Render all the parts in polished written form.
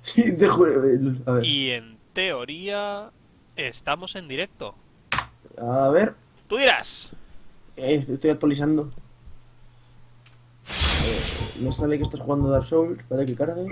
A ver. Y en teoría estamos en directo. A ver. Tú dirás. Estoy actualizando. No sale que estás jugando Dark Souls. Espera que cargue.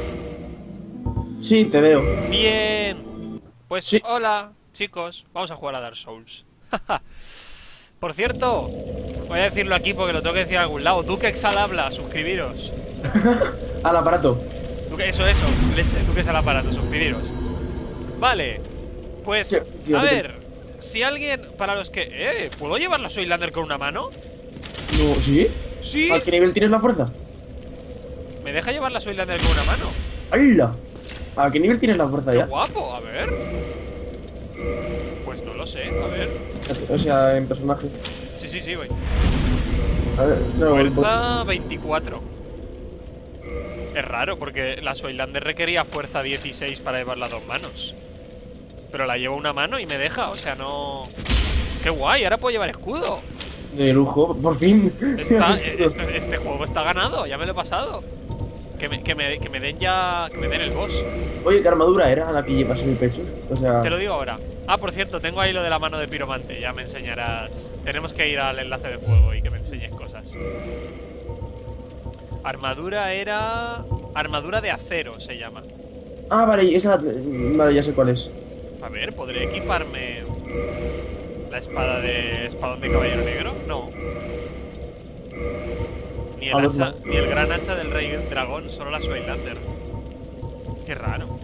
Sí, te veo. Bien. Pues Sí. hola, chicos. Vamos a jugar a Dark Souls. Por cierto, voy a decirlo aquí porque lo tengo que decir en algún lado. Dukex al habla, suscribiros. Al aparato. Eso, leche. Dukex al aparato, suscribiros. Vale. Sí, Pues, tío, a ver. Si alguien, para los que... ¿puedo llevar la Soylander con una mano? No, ¿sí? Sí. ¿A qué nivel tienes la fuerza? ¿Me deja llevar la Soylander con una mano? ¡Hala! ¿A qué nivel tienes la fuerza ¡Qué ya? guapo! A ver. Pues no lo sé, a ver. O sea, en personaje. Sí, voy. A ver, no, Fuerza 24. Es raro porque la Soylander requería fuerza 16 para llevar las dos manos. Pero la llevo una mano y me deja, o sea, no... ¡Qué guay! Ahora puedo llevar escudo. de lujo, por fin. Este juego está ganado, ya me lo he pasado. Que me den ya... Que me den el boss. Oye, ¿qué armadura era la que llevas en el pecho? O sea... Te lo digo ahora. Ah, por cierto, tengo ahí lo de la mano de piromante. Ya me enseñarás. Tenemos que ir al enlace de fuego y que me enseñes cosas. Armadura era... Armadura de acero se llama. Ah, vale, esa... Vale, ya sé cuál es. A ver, ¿podré equiparme la espada de... espadón de caballero negro? No. Ni A el ver, hacha, ni el gran hacha del rey dragón, solo la Soylander. Qué raro.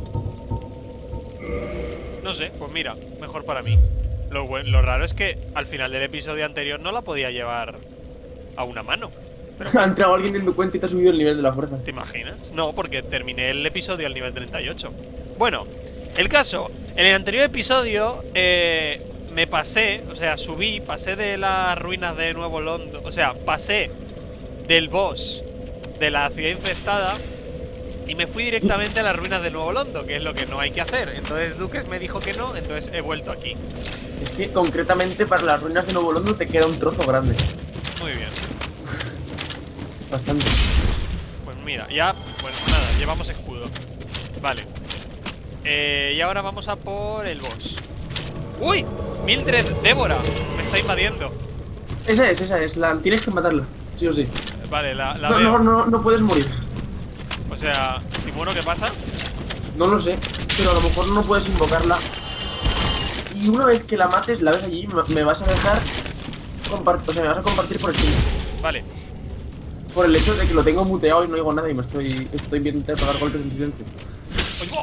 No sé, pues mira, mejor para mí. Lo raro es que al final del episodio anterior no la podía llevar a una mano. Pero ha entrado alguien en tu cuenta y te ha subido el nivel de la fuerza. ¿te imaginas? No, porque terminé el episodio al nivel 38. Bueno, el caso, en el anterior episodio me pasé, o sea, pasé de las ruinas de Nuevo Londres, o sea, pasé del boss de la ciudad infestada y me fui directamente a las ruinas de Nuevo Londo, que es lo que no hay que hacer. Entonces Duques me dijo que no, entonces he vuelto aquí. Es que concretamente para las ruinas de Nuevo Londo te queda un trozo grande. Muy bien. Bastante. Pues mira, ya, bueno, nada, llevamos escudo. Vale. Y ahora vamos a por el boss. ¡Uy! Mildred Débora, me está invadiendo. Esa es. Tienes que matarla, sí o sí. Vale, la No, veo. no puedes morir. O sea, si muero, ¿qué pasa? No lo sé, pero a lo mejor no puedes invocarla. Y una vez que la mates, la ves allí, me vas a dejar o sea, me vas a compartir por Steam. Vale. Por el hecho de que lo tengo muteado y no oigo nada y estoy viendo pegar golpes en silencio. ¡Oigo!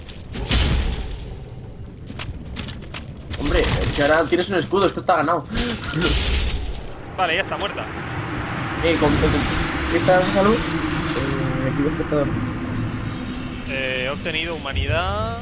Hombre, es que ahora tienes un escudo, esto está ganado. Vale, ya está muerta. ¿Qué estás de salud? Activo espectador. He obtenido humanidad.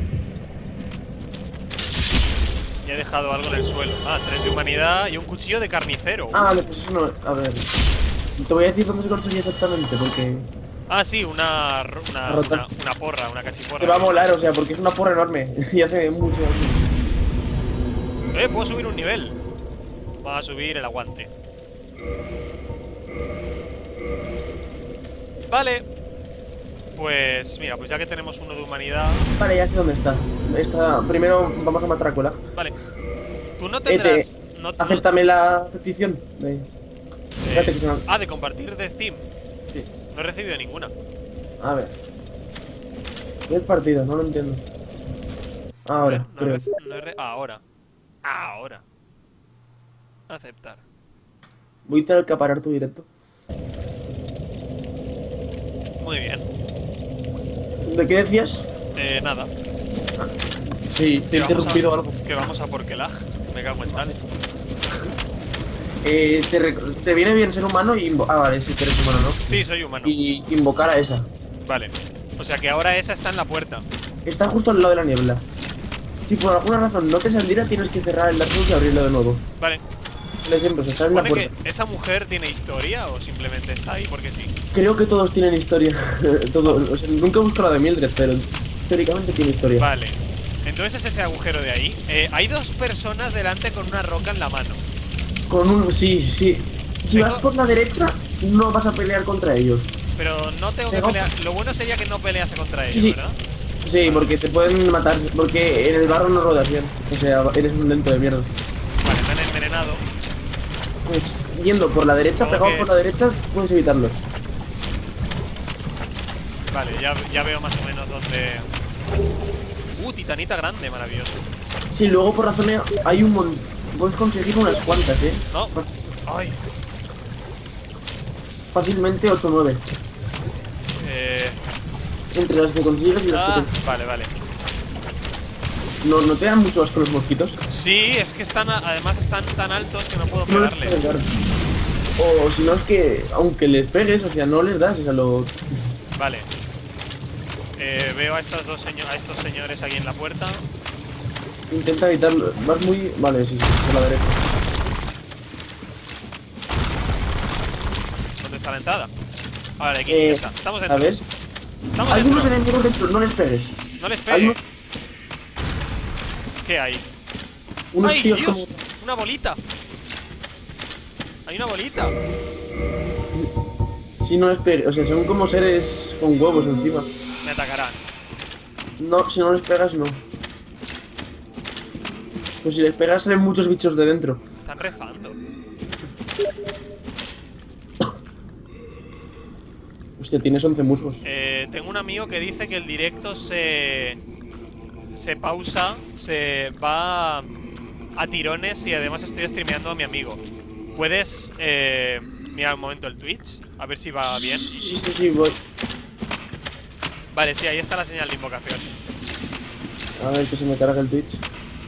Y he dejado algo en el suelo. Ah, 3 de humanidad y un cuchillo de carnicero. Ah, vale, pues eso no. A ver. Te voy a decir dónde se consigue exactamente, porque. Ah, sí, una porra, una Te va a cachiporra. molar, o sea, porque es una porra enorme. Y hace mucho daño. Puedo subir un nivel. Vamos a subir el aguante. Vale. Pues mira, pues ya que tenemos uno de humanidad. Vale, ya sé dónde está. Primero vamos a matar a Cola. Vale. Tú no tendrás. Acéptame la petición. Espérate que se me... De compartir de Steam. Sí. No he recibido ninguna. A ver. ¿Qué es partido? No lo entiendo. Ahora, No creo. Ahora. Ahora. Aceptar. Voy a acaparar tu directo. Muy bien. ¿De qué decías? Nada. Sí, te he interrumpido algo. Que vamos a por Kelag. Me cago en tal. Te viene bien ser humano y vale, sí que eres humano, ¿no? Sí, soy humano. Y invocar a esa. Vale. O sea que ahora esa está en la puerta. Está justo al lado de la niebla. Si por alguna razón no te saliera, tienes que cerrar el Dark Souls y abrirlo de nuevo. Vale. De siempre, o sea, está en la ¿Supone puerta. que esa mujer tiene historia o simplemente está ahí porque sí? Creo que todos tienen historia. Todos, o sea, nunca he buscado la de Mildred, pero teóricamente tiene historia. Vale. Entonces ese agujero de ahí. Hay dos personas delante con una roca en la mano. Con un... Sí. Si Tengo- vas por la derecha, no vas a pelear contra ellos. Pero no tengo que Pegó. pelear. Lo bueno sería que no pelease contra ellos, sí. ¿verdad? Sí, porque te pueden matar. Porque en el barro no rodas bien. O sea, eres un lento de mierda. Vale, me han envenenado. Pues yendo por la derecha, ¿Cómo pegado que por la derecha, puedes evitarlos. Vale, ya veo más o menos dónde. Titanita grande, maravilloso. Sí, luego por la zona hay un montón. Puedes conseguir unas cuantas, No. Ay. Fácilmente 8 o 9. Entre las que consigues y las que Vale, vale. no te dan mucho asco los mosquitos. Sí, es que además están tan altos que no puedo No les pegarles. puedes dar. O si no es que, aunque les pegues, o sea, no les das, o sea, lo... Vale. Veo a estos señores aquí en la puerta. Intenta evitarlo. Vas muy... Vale, sí, por la derecha. ¿Dónde está la entrada? Vale, aquí está. Estamos dentro. ¿Sabes? Estamos Hay unos dentro. enemigos dentro, no les pegues. No les Hay pegue. ¿Qué hay? unos ¡Ay, tíos Dios! como... ¡Una bolita! Hay una bolita. Sí, no les pegues. O sea, son como seres con huevos encima. Me atacarán. No, si no les pegas, no. Pues si les pegas, salen muchos bichos de dentro. Están rezando. Hostia, tienes 11 musgos. Tengo un amigo que dice que el directo se pausa, se va a tirones y además estoy streameando a mi amigo. ¿Puedes mirar un momento el Twitch? A ver si va bien. Sí, voy. Vale, sí, ahí está la señal de invocación. A ver que se me carga el Twitch.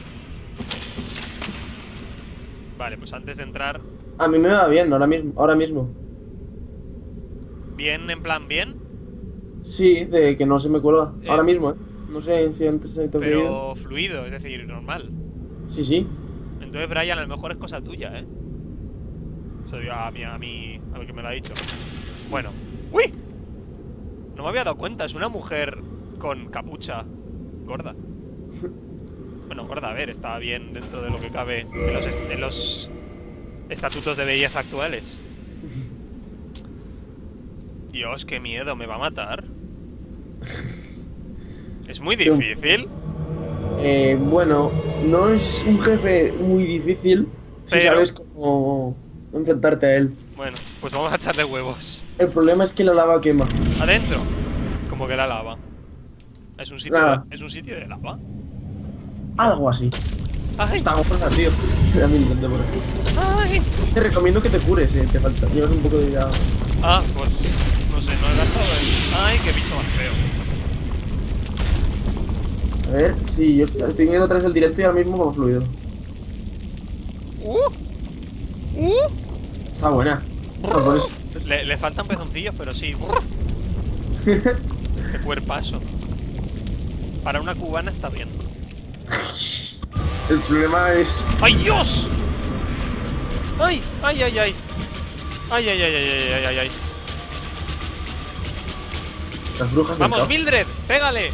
Vale, pues antes de entrar. A mí me va bien, ahora mismo. ¿Bien en plan bien? Sí, de que no se me cuelga. Eh. Ahora mismo, No sé si antes se te ha Pero fluido, es decir, normal. Sí. Entonces, Brian, a lo mejor es cosa tuya, ¿eh? Eso digo a lo que me lo ha dicho. Bueno. ¡Uy! No me había dado cuenta, es una mujer con capucha gorda. Bueno, gorda, a ver, está bien dentro de lo que cabe en los estatutos de belleza actuales. Dios, qué miedo, ¿me va a matar? Es muy difícil. Bueno, no es un jefe muy difícil si Pero- sabes cómo enfrentarte a él. Bueno, pues vamos a echarle huevos. El problema es que la lava quema. Adentro. Como que la lava. Es un sitio, Nada. es un sitio de lava. Algo así. ¡Ay! Está gorda, tío. También intenté por aquí. ¡Ay! Te recomiendo que te cures, te falta. Llevas un poco de ya. Ah, pues no sé, no he gastado el... ¡Ay, qué bicho más feo! A ver, sí, yo estoy viendo otra vez el directo y ahora mismo como fluido. Está buena. No, pues, Le faltan pezoncillos, pero sí. Qué cuerpazo. Para una cubana está bien. el problema es. ¡Ay, Dios! ¡Ay! ¡Ay, ay, ay! ¡Ay, ay, ay, ay, ay, ay, ay, ay! Las brujas del ¡Vamos, caos. Mildred! ¡Pégale!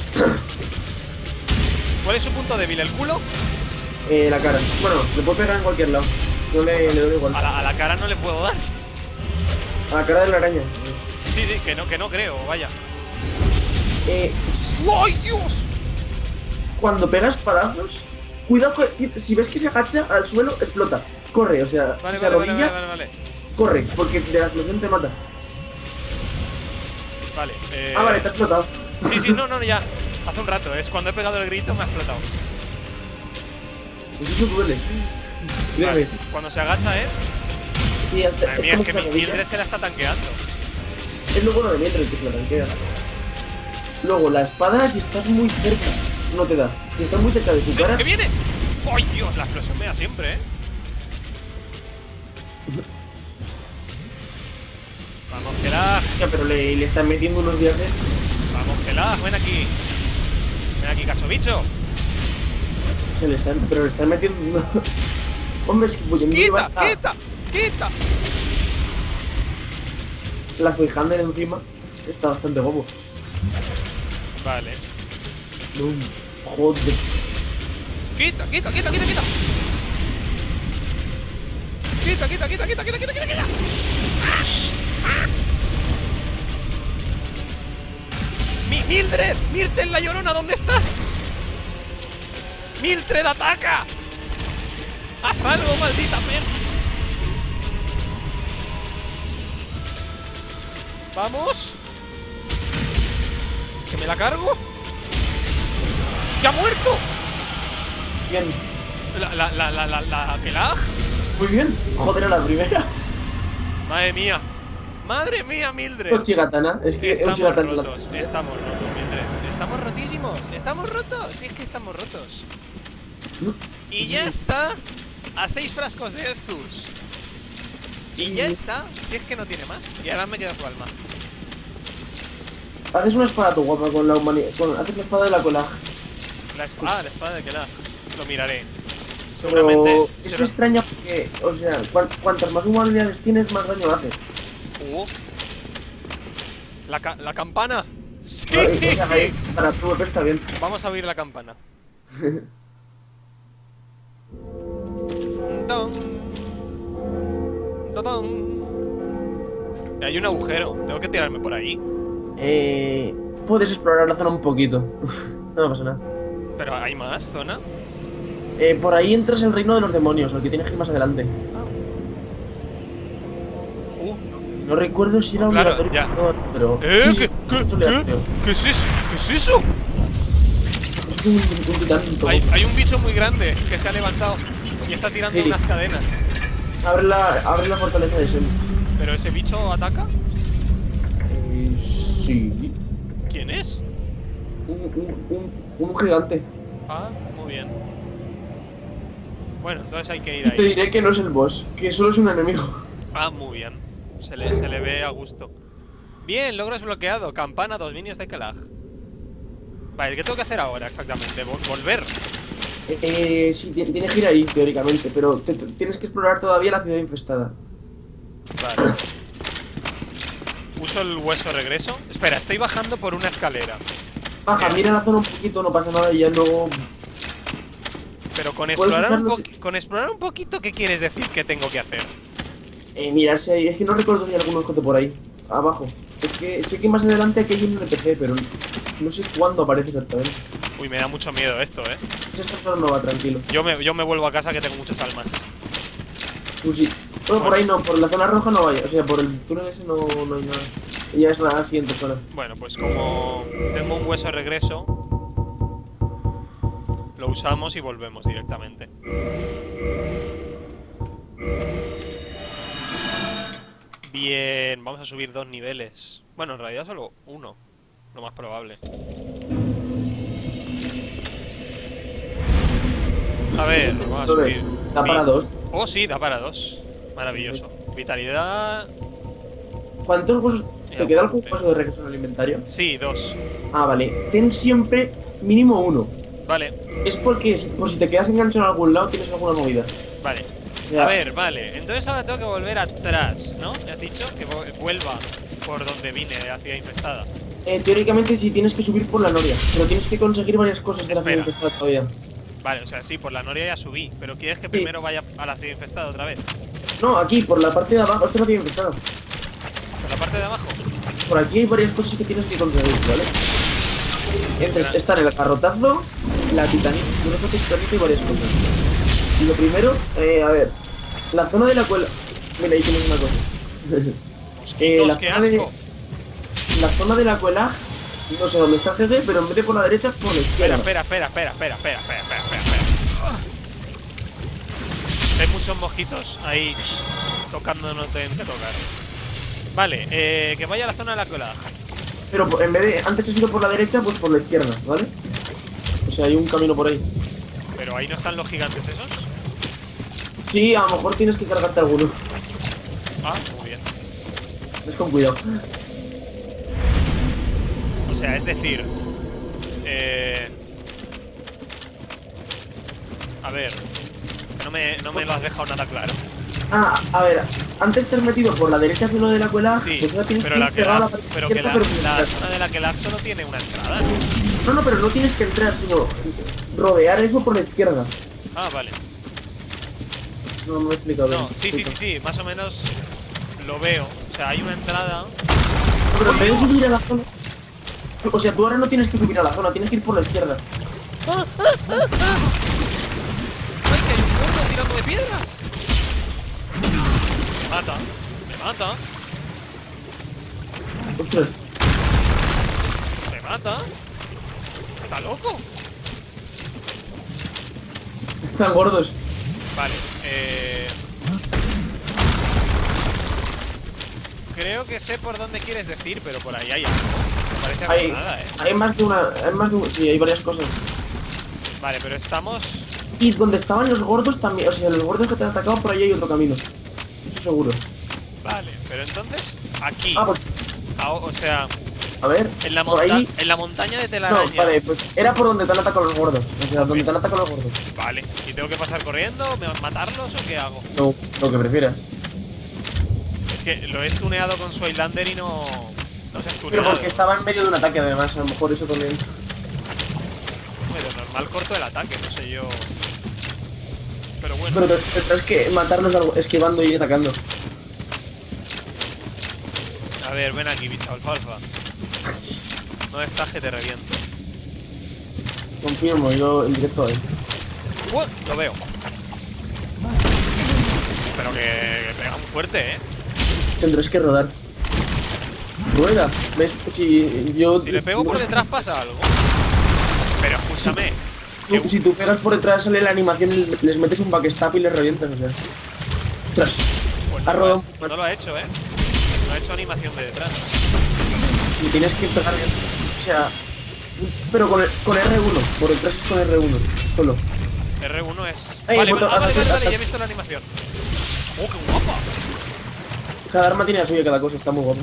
¿Cuál es su punto débil? ¿El culo? La cara. Bueno, le puedo pegar en cualquier lado. Yo le doy igual. A la cara no le puedo dar. A la cara de la araña. Sí, que no creo, vaya. Eh, ¡Ay, Dios! Cuando pegas palazos, cuidado, si ves que se agacha al suelo, explota. Corre, o sea, Vale, si se vale, arrodilla, vale. corre, porque de la explosión te mata. Vale, Ah, vale, te ha explotado. Sí, no, ya. Hace un rato, es cuando he pegado el grito me ha explotado. Pues eso duele. Vale, Dígame. cuando se agacha es... Sí, Madre mía, como es que se arrodilla. Mildred se la está tanqueando. Es lo bueno de Mildred, que se la tanquea. Luego, la espada, si estás muy cerca, no te da. Si estás muy cerca de su cara, ¡Que viene! ¡Ay, Dios! La explosión me da siempre, ¿eh? Vamos, Gelag. hostia, pero le están metiendo unos viajes. Vamos, Gelag, ven aquí. Ven aquí, cacho bicho. Pero le están metiendo. Hombre, es que pues, en ¡Quita, va- quita, quita! La Feihander encima está bastante guapo. Vale. Joder. ¡Quita, quita, quita, quita, quita! ¡Quita, quita, quita, quita, quita, quita, quita, quita! ¡Mildred! ¡Mildred, la llorona! ¿Dónde estás? ¡Mildred, ataca! ¡Haz algo, maldita perra! ¡Vamos! ¿Que me la cargo? ¡Ya ha muerto! Bien. La Kelag. Muy bien. Joder, a la primera. Madre mía. Madre mía, Mildred. Ochigatana. Es que Estamos Ochigatana. rotos, estamos rotos, Mildred. Estamos rotísimos. Estamos rotos. Sí, es que estamos rotos. Y ya está. A 6 frascos de estos. Y ya está. Si es que no tiene más. Y ahora me queda su alma. Haces una espada tu guapa con la humanidad. Haces la espada de la Kelag. La espada de Kelag. Lo miraré. Pero Seguramente. es extraña porque, o sea, cuantas más humanidades tienes, más daño haces. La campana. Sí. O sea, ahí, para tu web está bien. Vamos a abrir la campana. Don. Dodón. Hay un agujero. Tengo que tirarme por ahí. Puedes explorar la zona un poquito. No pasa nada. Pero hay más zona. Por ahí entras el reino de los demonios, el que tienes que ir más adelante. No recuerdo si era Claro, obligatorio ya. o no, pero. Sí, sí, es obligatorio. ¿Qué es eso? ¿Qué es eso? Es un titán. Hay un bicho muy grande que se ha levantado y está tirando Sí. unas cadenas. Abre la fortaleza de Sem. ¿Pero ese bicho ataca? Sí. ¿Quién es? Un gigante. Ah, muy bien. Bueno, entonces hay que ir Te ahí. diré que no es el boss, que solo es un enemigo. Ah, muy bien. Se le ve a gusto. Bien, logro desbloqueado. Campana, dominios de Kelag. Vale, ¿qué tengo que hacer ahora exactamente? ¿Volver? Sí, tienes que ir ahí, teóricamente, pero tienes que explorar todavía la ciudad infestada. Vale. Uso el hueso regreso. Espera, estoy bajando por una escalera. Baja, mira la zona un poquito, no pasa nada y ya luego. Pero con Puedes explorar, usarlo con explorar un poquito, ¿qué quieres decir que tengo que hacer? Mirar si hay. Es que no recuerdo si hay algún objeto por ahí, abajo. Es que sé que más adelante aquí hay un NPC, pero no sé cuándo aparece exactamente. Uy, me da mucho miedo esto, Si esta zona no va, tranquilo. Yo me vuelvo a casa que tengo muchas almas. Pues sí. Bueno, por ahí no, por la zona roja no vaya. O sea, por el túnel ese no hay nada. Y ya es la siguiente zona. Bueno, pues como tengo un hueso de regreso, lo usamos y volvemos directamente. Bien, vamos a subir 2 niveles. Bueno, en realidad solo 1, lo más probable. A ver, vamos a subir. Da para 2. Oh, sí, da para 2. Maravilloso. Vitalidad. ¿Cuántos huesos? Ya, ¿Te queda algún apunte. hueso de regreso en el inventario? Sí, 2. Ah, vale. Ten siempre mínimo 1. Vale, Es porque por si te quedas enganchado en algún lado tienes alguna movida. vale. O sea, A ver, vale. Entonces ahora tengo que volver atrás, ¿no? ¿Me has dicho? Que vuelva por donde vine, de la ciudad infestada. teóricamente sí tienes que subir por la noria, pero tienes que conseguir varias cosas de la ciudad Espera. infestada todavía. Vale, o sea, sí, por la noria ya subí. Pero ¿quieres que Sí. primero vaya a la ciudad infestada otra vez? No, aquí, por la parte de abajo, esta es la ciudad infestada. ¿Por la parte de abajo? Por aquí hay varias cosas que tienes que conseguir, ¿vale? Están el garrotazo, la titanita, y varias cosas. Y lo primero, a ver, la zona de la cual. Mira, ahí tienes una cosa. ¡Mosquitos, qué asco! La zona de la cuela, no sé dónde está el jefe, pero en vez de por la derecha, por la izquierda. Espera. Hay muchos mosquitos ahí tocando donde no tienen que tocar. Vale, que vaya a la zona de la cola. Pero en vez de. Antes he sido por la derecha, pues por la izquierda, ¿vale? O sea, hay un camino por ahí. Pero ahí no están los gigantes esos. Sí, a lo mejor tienes que cargarte alguno. Ah, muy bien. Es con cuidado. O sea, es decir, a ver, no me lo has dejado nada claro. Ah, a ver, antes te has metido por la derecha hacia lo de la cuela, Sí, pues ahora tienes pero que la ir que pegado a la, la parte pero que izquierda, pero sin la entrar. zona de la que la solo tiene una entrada. No, pero no tienes que entrar, sino rodear eso por la izquierda. Ah, vale. No me he explicado bien. No, sí, más o menos lo veo. O sea, hay una entrada. Pero en vez de subir a la zona. O sea, tú ahora no tienes que subir a la zona, tienes que ir por la izquierda. ¡Ay, que hay un gordo tirando de piedras! Me mata, me mata, Ostras. me mata. ¿Está loco? Están gordos. Vale, creo que sé por dónde quieres decir, pero por ahí hay algo. No parece haber nada, Hay más de una. Sí, hay varias cosas. Vale, pero estamos... Y donde estaban los gordos también. O sea, los gordos que te han atacado, por ahí hay otro camino. Eso seguro. Vale, pero entonces... Aquí. Ah, pues. O sea, A ver. en la, por ahí. en la montaña de No, telaraña. vale, pues era por donde te han atacado los gordos. O sea, donde te han atacado los gordos. Vale, ¿y tengo que pasar corriendo? ¿Matarlos o qué hago? No, lo que prefieras. Es que lo he stuneado con su Highlander y no se ha Pero stuneado. porque estaba en medio de un ataque, además. A lo mejor eso también. Pero normal corto el ataque, no sé yo. Pero bueno. Pero tendrás que matarlos esquivando y atacando. A ver, ven aquí, bicho alfalfa. No estás que te reviento. Confirmo, yo en directo ahí. Lo veo. Pero que pega muy fuerte, Tendrás que rodar. Rueda. ¿Ves? Si yo. Si le pego por detrás pasa algo. Pero escúchame. Si tú pegas por detrás, sale la animación y les metes un backstab y les revientas, o sea. Ostras. Pues Ha rodado no lo ha hecho, No ha hecho animación de detrás. y tienes que pegar. O sea. Pero con R1. Por detrás es con R1. Solo. R1 es... Ey, vale, bueno, vale, ataque. ya he visto la animación. ¡Oh, qué guapa! Cada arma tiene la suya, cada cosa. Está muy guapo.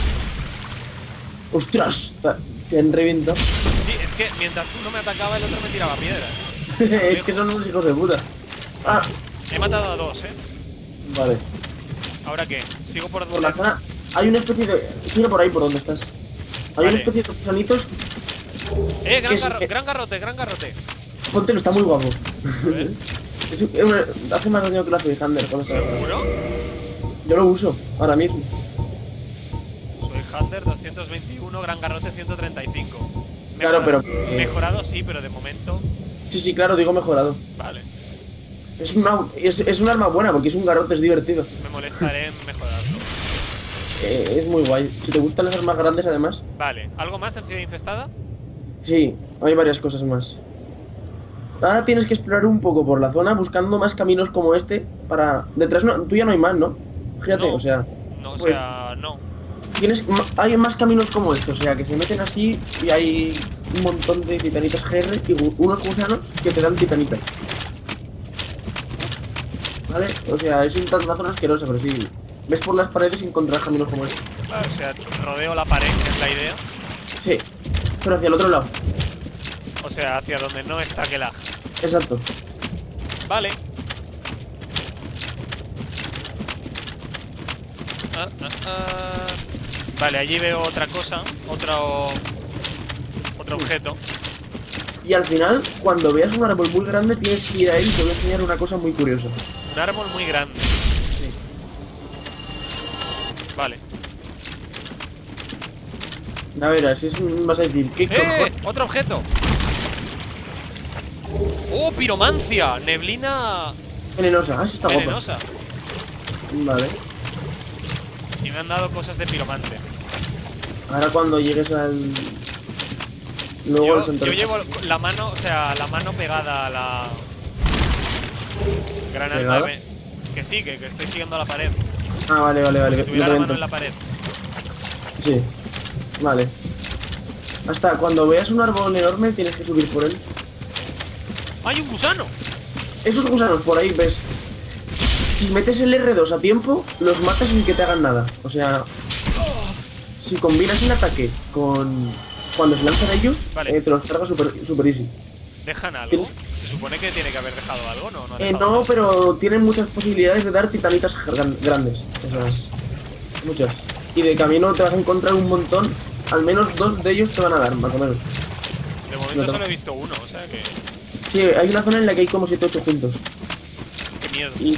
¡Ostras! Te han reventado. Sí, es que mientras uno me atacaba, el otro me tiraba piedras. Es que son unos hijos de puta. Ah, He matado a dos, vale. ¿Ahora qué? ¿Sigo por Por la donde...? zona. Hay una especie de. Sigue por ahí por donde estás. Hay Vale. una especie de gusanitos. Gran garrote, gran garrote. Póntelo, está muy guapo. A ver. Hace más daño que la Soy Thunder con esta. ¿Seguro? Yo lo uso, ahora mismo. Soy Hunter 221, gran garrote 135. Claro, pero. Mejorado sí, pero de momento... Sí, claro, digo mejorado. Vale. Es un arma buena porque es un garrote, es divertido. Me molestaré en mejorarlo. Es muy guay. Si te gustan las armas grandes, además. Vale, ¿algo más en Ciudad Infestada? Sí, hay varias cosas más. Ahora tienes que explorar un poco por la zona buscando más caminos como este para... Detrás no, tú ya no hay más, ¿no? Fíjate, No. o sea... No, o Pues- sea, no. Hay más caminos como estos, o sea, que se meten así y hay un montón de titanitas GR y unos gusanos que te dan titanitas. ¿Vale? O sea, es una zona asquerosa, pero sí. Ves por las paredes y encontrarás caminos como este. Claro, o sea, rodeo la pared, que es la idea. Sí, pero hacia el otro lado. O sea, hacia donde no está que lag. Exacto. Vale. Vale, allí veo otra cosa. Otro objeto. Y al final, cuando veas un árbol muy grande, tienes que ir a él y te voy a enseñar una cosa muy curiosa. Un árbol muy grande. Sí. Vale. A ver, así vas a decir, ¿qué cojones? ¡Otro objeto! ¡Oh, piromancia! Neblina Venenosa, ah, sí está guapa. venenosa. Vale. Y me han dado cosas de piromante. Ahora cuando llegues al... Luego al Yo centro. llevo la mano, o sea, la mano pegada a la granada. ¿Pegada? Que sí, que estoy siguiendo a la pared. Ah, vale. Que Yo tuviera la mano dentro. en la pared. Sí. Vale. Hasta cuando veas un árbol enorme tienes que subir por él. ¡Hay un gusano! Esos gusanos por ahí, ves. Si metes el R2 a tiempo, los matas sin que te hagan nada. O sea, si combinas el ataque con... Cuando se lanzan ellos, Vale. te los cargas super easy. ¿Dejan algo? ¿Tienes? Se supone que tiene que haber dejado algo, ¿no? No, ha dejado No, pero tienen muchas posibilidades de dar titanitas grandes. O sea, muchas. Y de camino te vas a encontrar un montón. Al menos 2 de ellos te van a dar, más o menos. De momento No, solo he visto uno, o sea que... Sí, hay una zona en la que hay como 7-8 juntos. ¡Qué miedo! Y...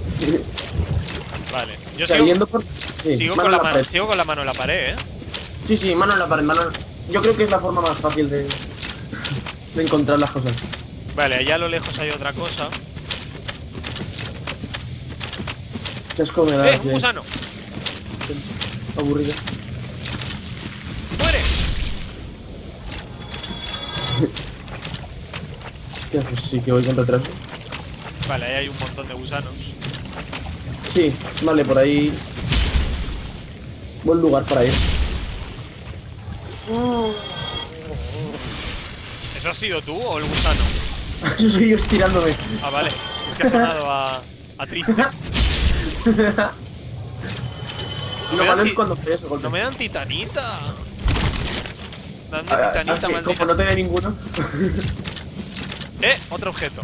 Vale. O Yo sea, sigo, yendo por... Sí, sigo mano con en la la mano, pared. sigo con la mano en la pared, ¿eh? Sí, mano en la pared, mano... Yo creo que es la forma más fácil de encontrar las cosas. Vale, allá a lo lejos hay otra cosa. Qué asco me da. Un gusano! Aburrido. ¡Muere! ¿Qué haces? Sí, que voy con retraso. Vale, ahí hay un montón de gusanos. Sí, vale, por ahí. Buen lugar para ir. ¿Eso has sido tú o el gusano? Eso soy yo estirándome. Ah, vale. Es que ha sonado a triste. Lo malo es cuando pegas el golpe. No me dan titanita. Dame titanita, maldita. Como no te ve ninguno. Otro objeto.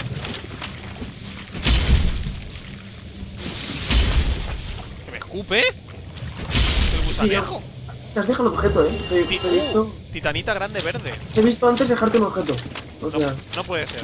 ¿Que me escupe? El gusanejo. Te has dejado el objeto, Te he visto. Titanita grande verde. Te he visto antes dejarte un objeto. O sea. No puede ser.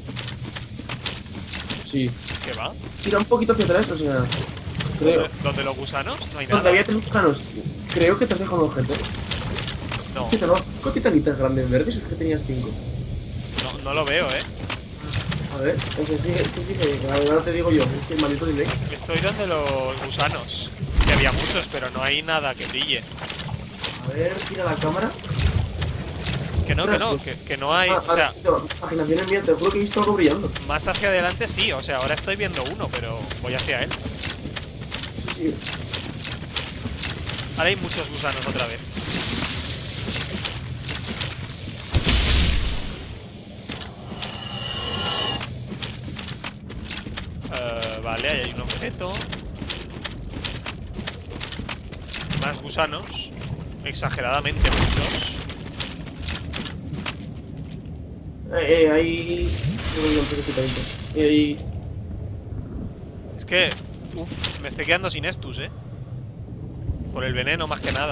Sí. ¿Qué va? Tira un poquito hacia atrás, o sea. Creo. ¿Donde los gusanos? No hay nada. Donde había 3 gusanos. Creo que te has dejado un objeto. No. ¿Qué te lo? ¿Con titanitas grandes verdes? Es que tenías 5. No lo veo, A ver, ese sí, ahora te digo yo, es que el maldito delay. Estoy donde los gusanos. Que había muchos, pero no hay nada que brille. A ver, tira la cámara. Que no hay. O sea, imaginación en mía, te juro que he visto algo brillando. más hacia adelante sí, o sea, ahora estoy viendo uno, pero voy hacia él. Sí. Ahora hay muchos gusanos otra vez. Vale, ahí hay un objeto. Más gusanos. Exageradamente muchos. Ahí. Ahí. Es que... me estoy quedando sin estus, por el veneno más que nada.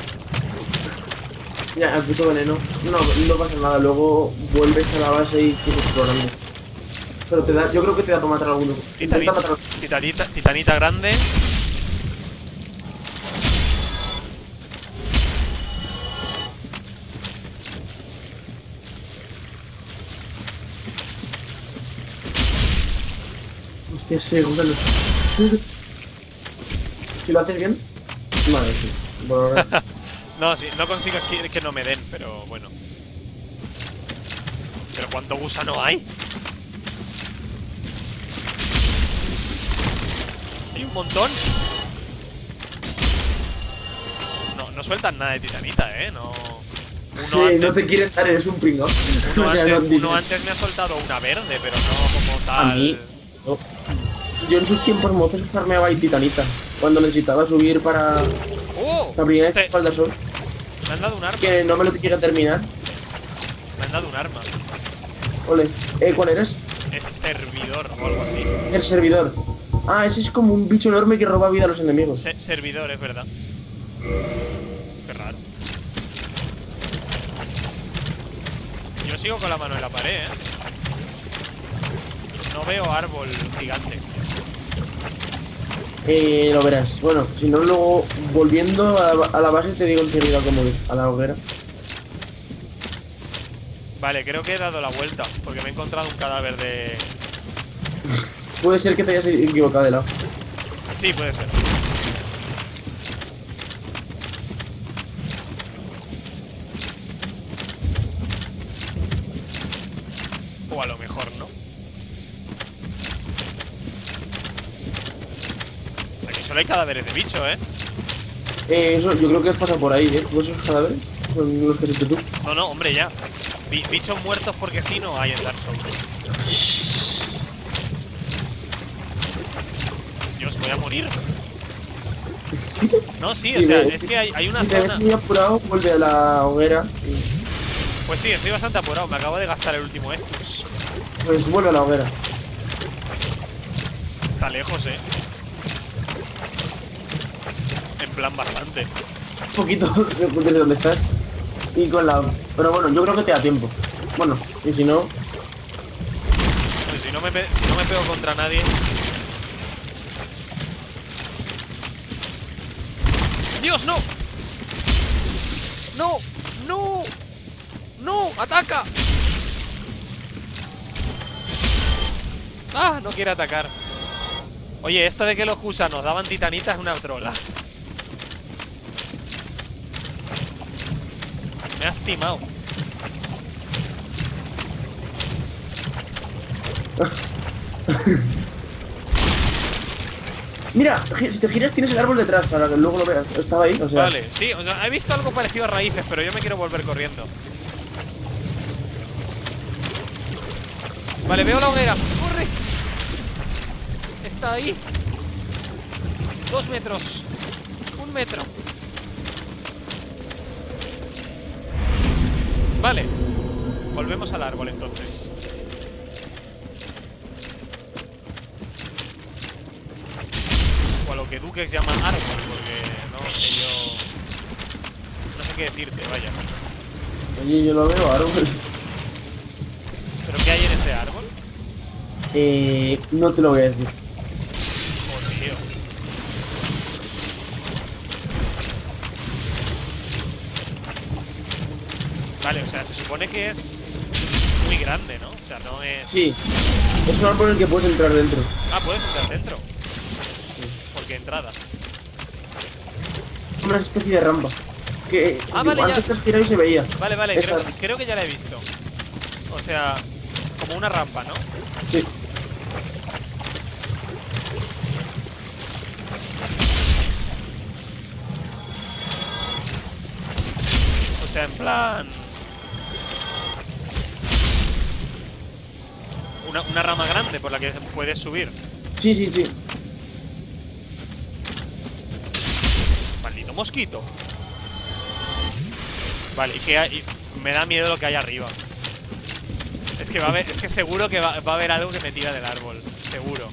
Ya, el puto veneno. No pasa nada, luego vuelves a la base y sigues explorando. Pero te da, yo creo que te da para matar a alguno. Titanita grande. Hostia, seguro. Si lo haces bien. Vale, sí. Bueno, No, sí, no consigo que no me den, pero bueno. ¿Pero cuánto gusano hay? Hay un montón. No sueltan nada de titanita, No. No te quieren dar, eres un pringao. Uno antes me ha soltado una verde, pero no como tal. A mí, no. Yo en sus tiempos mozos farmeaba y titanita. Cuando necesitaba subir para la primera espalda sol. Me han dado un arma. Que no me lo quiero terminar. Me han dado un arma. Ole. ¿Cuál eres? Es servidor o algo así. El servidor. Ah, ese es como un bicho enorme que roba vida a los enemigos. Servidor, es verdad. Qué raro. Yo sigo con la mano en la pared, No veo árbol gigante. Lo verás. Bueno, si no, luego volviendo a la base te digo enseguida cómo ir. A la hoguera. Vale, creo que he dado la vuelta porque me he encontrado un cadáver de... Puede ser que te hayas equivocado de lado. Sí, puede ser. O a lo mejor no. Aquí solo hay cadáveres de bicho, Eso, yo creo que has pasado por ahí, ¿Pues esos cadáveres? Son los que has hecho tú. No, hombre, ya. Bichos muertos porque sí no hay en Dark Souls. Dios, voy a morir. No, sí, o sea, es que hay una zona... Si te ves muy apurado, vuelve a la hoguera. Pues sí, estoy bastante apurado. Me acabo de gastar el último estus. Pues vuelve a la hoguera. Está lejos, En plan bastante. Un poquito desde donde estás. Y con la... Pero bueno, yo creo que te da tiempo. Bueno, y si no... Pues si no me pego contra nadie... ¡Dios, no! ¡No! ¡No! ¡No! ¡Ataca! ¡Ah! No quiere atacar. Oye, esto de que los gusanos daban titanita es una trola. Me has timado. Mira, si te giras tienes el árbol detrás para que luego lo veas. Estaba ahí, o sea. Vale, sí, o sea, he visto algo parecido a raíces, pero yo me quiero volver corriendo. Vale, veo la hoguera. ¡Corre! Está ahí. 2 metros. 1 metro. Vale. Volvemos al árbol entonces. O a lo que Duques llama árbol, porque no sé yo. No sé qué decirte, vaya. Oye, yo lo veo árbol. ¿Pero qué hay en ese árbol? No te lo voy a decir. Oh, tío. Vale, o sea, se supone que es muy grande, ¿no? O sea, no es... Sí, es un árbol en el que puedes entrar dentro. Ah, puedes entrar dentro. ¿Por qué entrada? Una especie de rampa. Que vale, antes ya. te has girado y se veía. Vale, vale, Esa. creo que ya la he visto. O sea, como una rampa, ¿no? Sí. O sea, en plan... Una rama grande por la que puedes subir. Sí, sí, sí. Maldito mosquito. Vale, y que hay... me da miedo lo que hay arriba. Es que va a haber, es que seguro que va a haber algo que me tira del árbol. Seguro.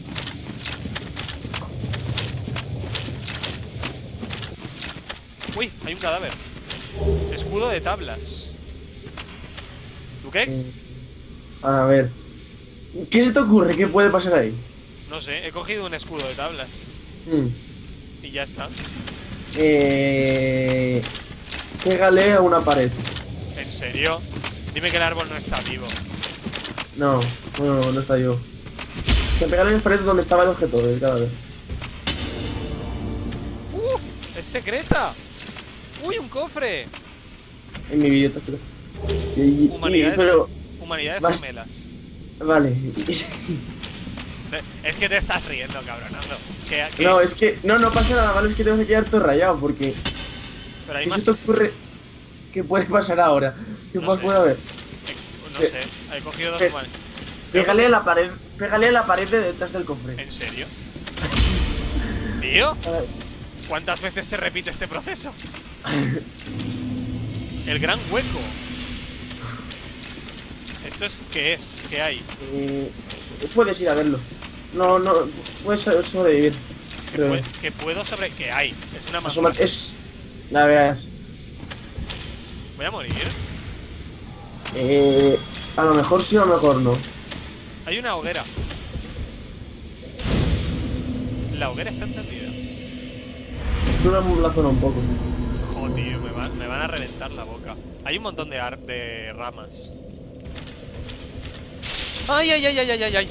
Uy, hay un cadáver. Escudo de tablas. ¿Duquex? A ver. ¿Qué se te ocurre? ¿Qué puede pasar ahí? No sé, he cogido un escudo de tablas. Y ya está. Pégale a una pared. ¿En serio? Dime que el árbol no está vivo. No, no está yo. Se pégale en la pared donde estaba el objeto del cadáver. ¡Es secreta! ¡Uy, un cofre! En mi vídeo, creo. Humanidades, pero humanidades vas- gemelas. Vale. Es que te estás riendo, cabronazo. No, es que no pasa nada, vale, es que tengo que quedar todo rayado porque Pero hay ¿qué más... se te ocurre que puede pasar ahora? ¿Qué No más sé. puede haber? No sé, he cogido dos humanidades. Pégale a la pared de detrás del cofre. ¿En serio? ¿Tío? A ver, ¿Cuántas veces se repite este proceso? El gran hueco. ¿Esto es qué es? ¿Qué hay? puedes ir a verlo. No, puedes sobrevivir. Creo. ¿Qué puedo sobre...? ¿Qué hay? Es una Asoma- mazmorra. es. La veas. ¿Voy a morir? A lo mejor sí, a lo mejor no. Hay una hoguera. La hoguera está encendida. Explora la zona un poco. Joder, tío, me van a reventar la boca. Hay un montón de ramas. ¡Ay, ay, ay, ay, ay, ay, ay!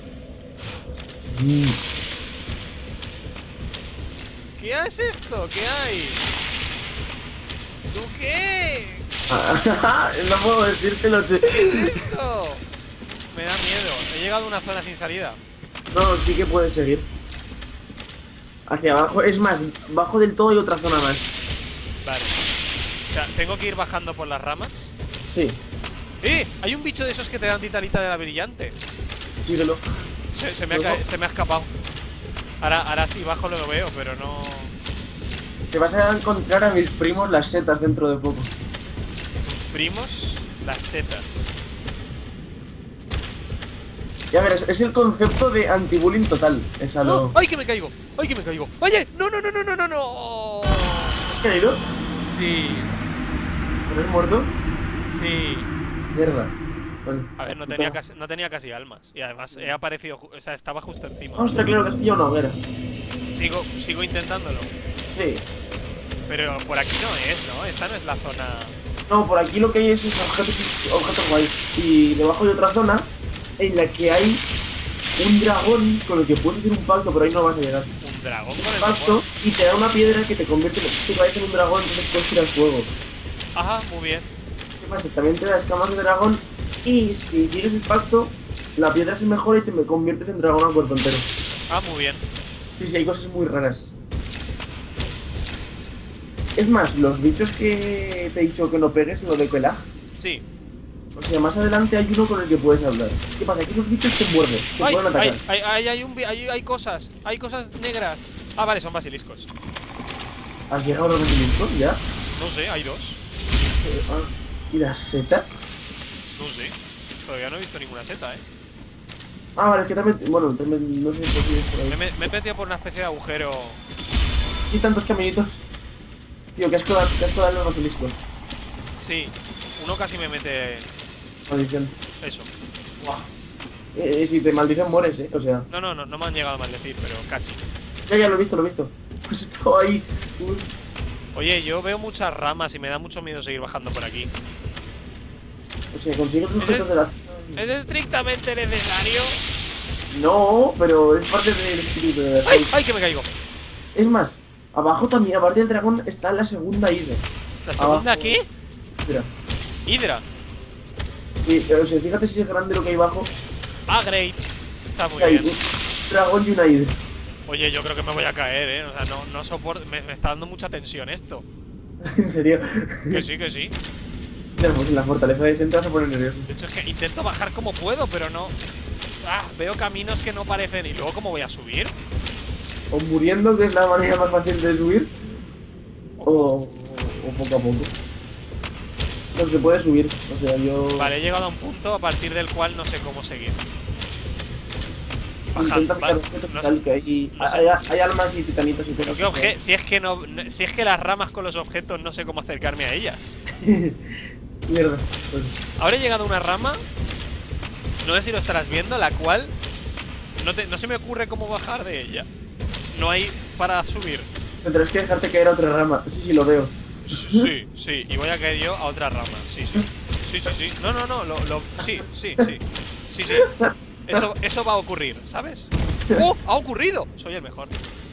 ¿Qué es esto? ¿Qué hay? ¿Tú qué? No puedo decírtelo. ¿Qué es esto? Me da miedo. He llegado a una zona sin salida. No, sí que puedes seguir. Hacia abajo, es más, bajo del todo hay otra zona más. Vale. O sea, ¿tengo que ir bajando por las ramas? Sí, Hay un bicho de esos que te dan titanita de la brillante. síguelo. Se me ha escapado. Ahora sí, bajo lo veo, pero no... Te vas a encontrar a mis primos las setas dentro de poco. Primos, las setas. Ya verás, es el concepto de anti-bullying total. Es a lo... ¡Oh! ¡Ay, que me caigo! ¡Ay, que me caigo! ¡Oye! ¡No, no, no, no, no, no, no! ¿Has caído? Sí, ¿No eres muerto? sí. Mierda. Bueno. A ver, no tenía casi almas. Y además he aparecido... O sea, estaba justo encima. Ostras, claro que has pillado una hoguera. Sigo intentándolo. Sí. Pero por aquí no es, ¿no? Esta no es la zona... No, por aquí lo que hay es esos objetos guays. Y debajo hay otra zona en la que hay un dragón con el que puedes hacer un pacto, pero ahí no vas a llegar. Un dragón con el Pacto y te da una piedra que te convierte tu cabeza en un dragón, entonces puedes tirar fuego. Ajá, muy bien. ¿Qué pasa? También te da escamas de dragón y si sigues el pacto, la piedra se mejora y te me conviertes en dragón al cuerpo entero. Ah, muy bien. Sí, sí, hay cosas muy raras. Es más, los bichos que te he dicho que no pegues, lo de Kelag. Sí. O sea, más adelante hay uno con el que puedes hablar. ¿Qué pasa? Que esos bichos te muerden, te pueden atacar. Hay cosas negras. Ah, vale, son basiliscos. ¿Has llegado a los basiliscos ya? No sé, hay dos. ¿Y las setas? No sé. Todavía no he visto ninguna seta, Ah, vale, es que también. Bueno, también no sé si es por ahí. Me he metido por una especie de agujero. Y tantos caminitos. Tío, qué asco da los basiliscos. Sí, uno casi me mete. Maldición. Eso. Buah. Si te maldicen mueres, o sea. No me han llegado a maldecir, pero casi. Ya, lo he visto, Pues estaba ahí. Uy. Oye, yo veo muchas ramas y me da mucho miedo seguir bajando por aquí. O sea, consigues los objetos de la. ¿Es estrictamente necesario? No, pero es parte del espíritu de la. ¡Ay! ¡Ay, que me caigo! Es más, abajo también, aparte del dragón, está la segunda Hydra. ¿La segunda Abajo. qué? Mira. Hydra. Y, o sea, fíjate si es grande lo que hay abajo. Ah, great. Está muy Hay bien. un dragón y una Hydra. Oye, yo creo que me voy a caer, O sea, no soporto. Me está dando mucha tensión esto. En serio. Que sí, que sí. Hostia, pues en la fortaleza de Senta vas a poner nervioso. De hecho, es que intento bajar como puedo, pero no. Ah, veo caminos que no parecen. ¿Y luego cómo voy a subir? O muriendo, que es la manera más fácil de subir. O poco a poco. No se puede subir, o sea, yo. Vale, he llegado a un punto a partir del cual no sé cómo seguir. Intenta Vale, pillar objetos y no tal, que hay, no sé. hay almas y titanitas y Pero cosas. qué si es que si es que las ramas con los objetos no sé cómo acercarme a ellas. Mierda. Pues, Ahora he llegado a una rama. No sé si lo estarás viendo, la cual no se me ocurre cómo bajar de ella. No hay para subir. tendrás que dejarte caer a otra rama. Sí, lo veo. Sí, y voy a caer yo a otra rama. Sí. No, sí. Eso va a ocurrir, ¿sabes? ¡Oh! ¡Ha ocurrido! Soy el mejor.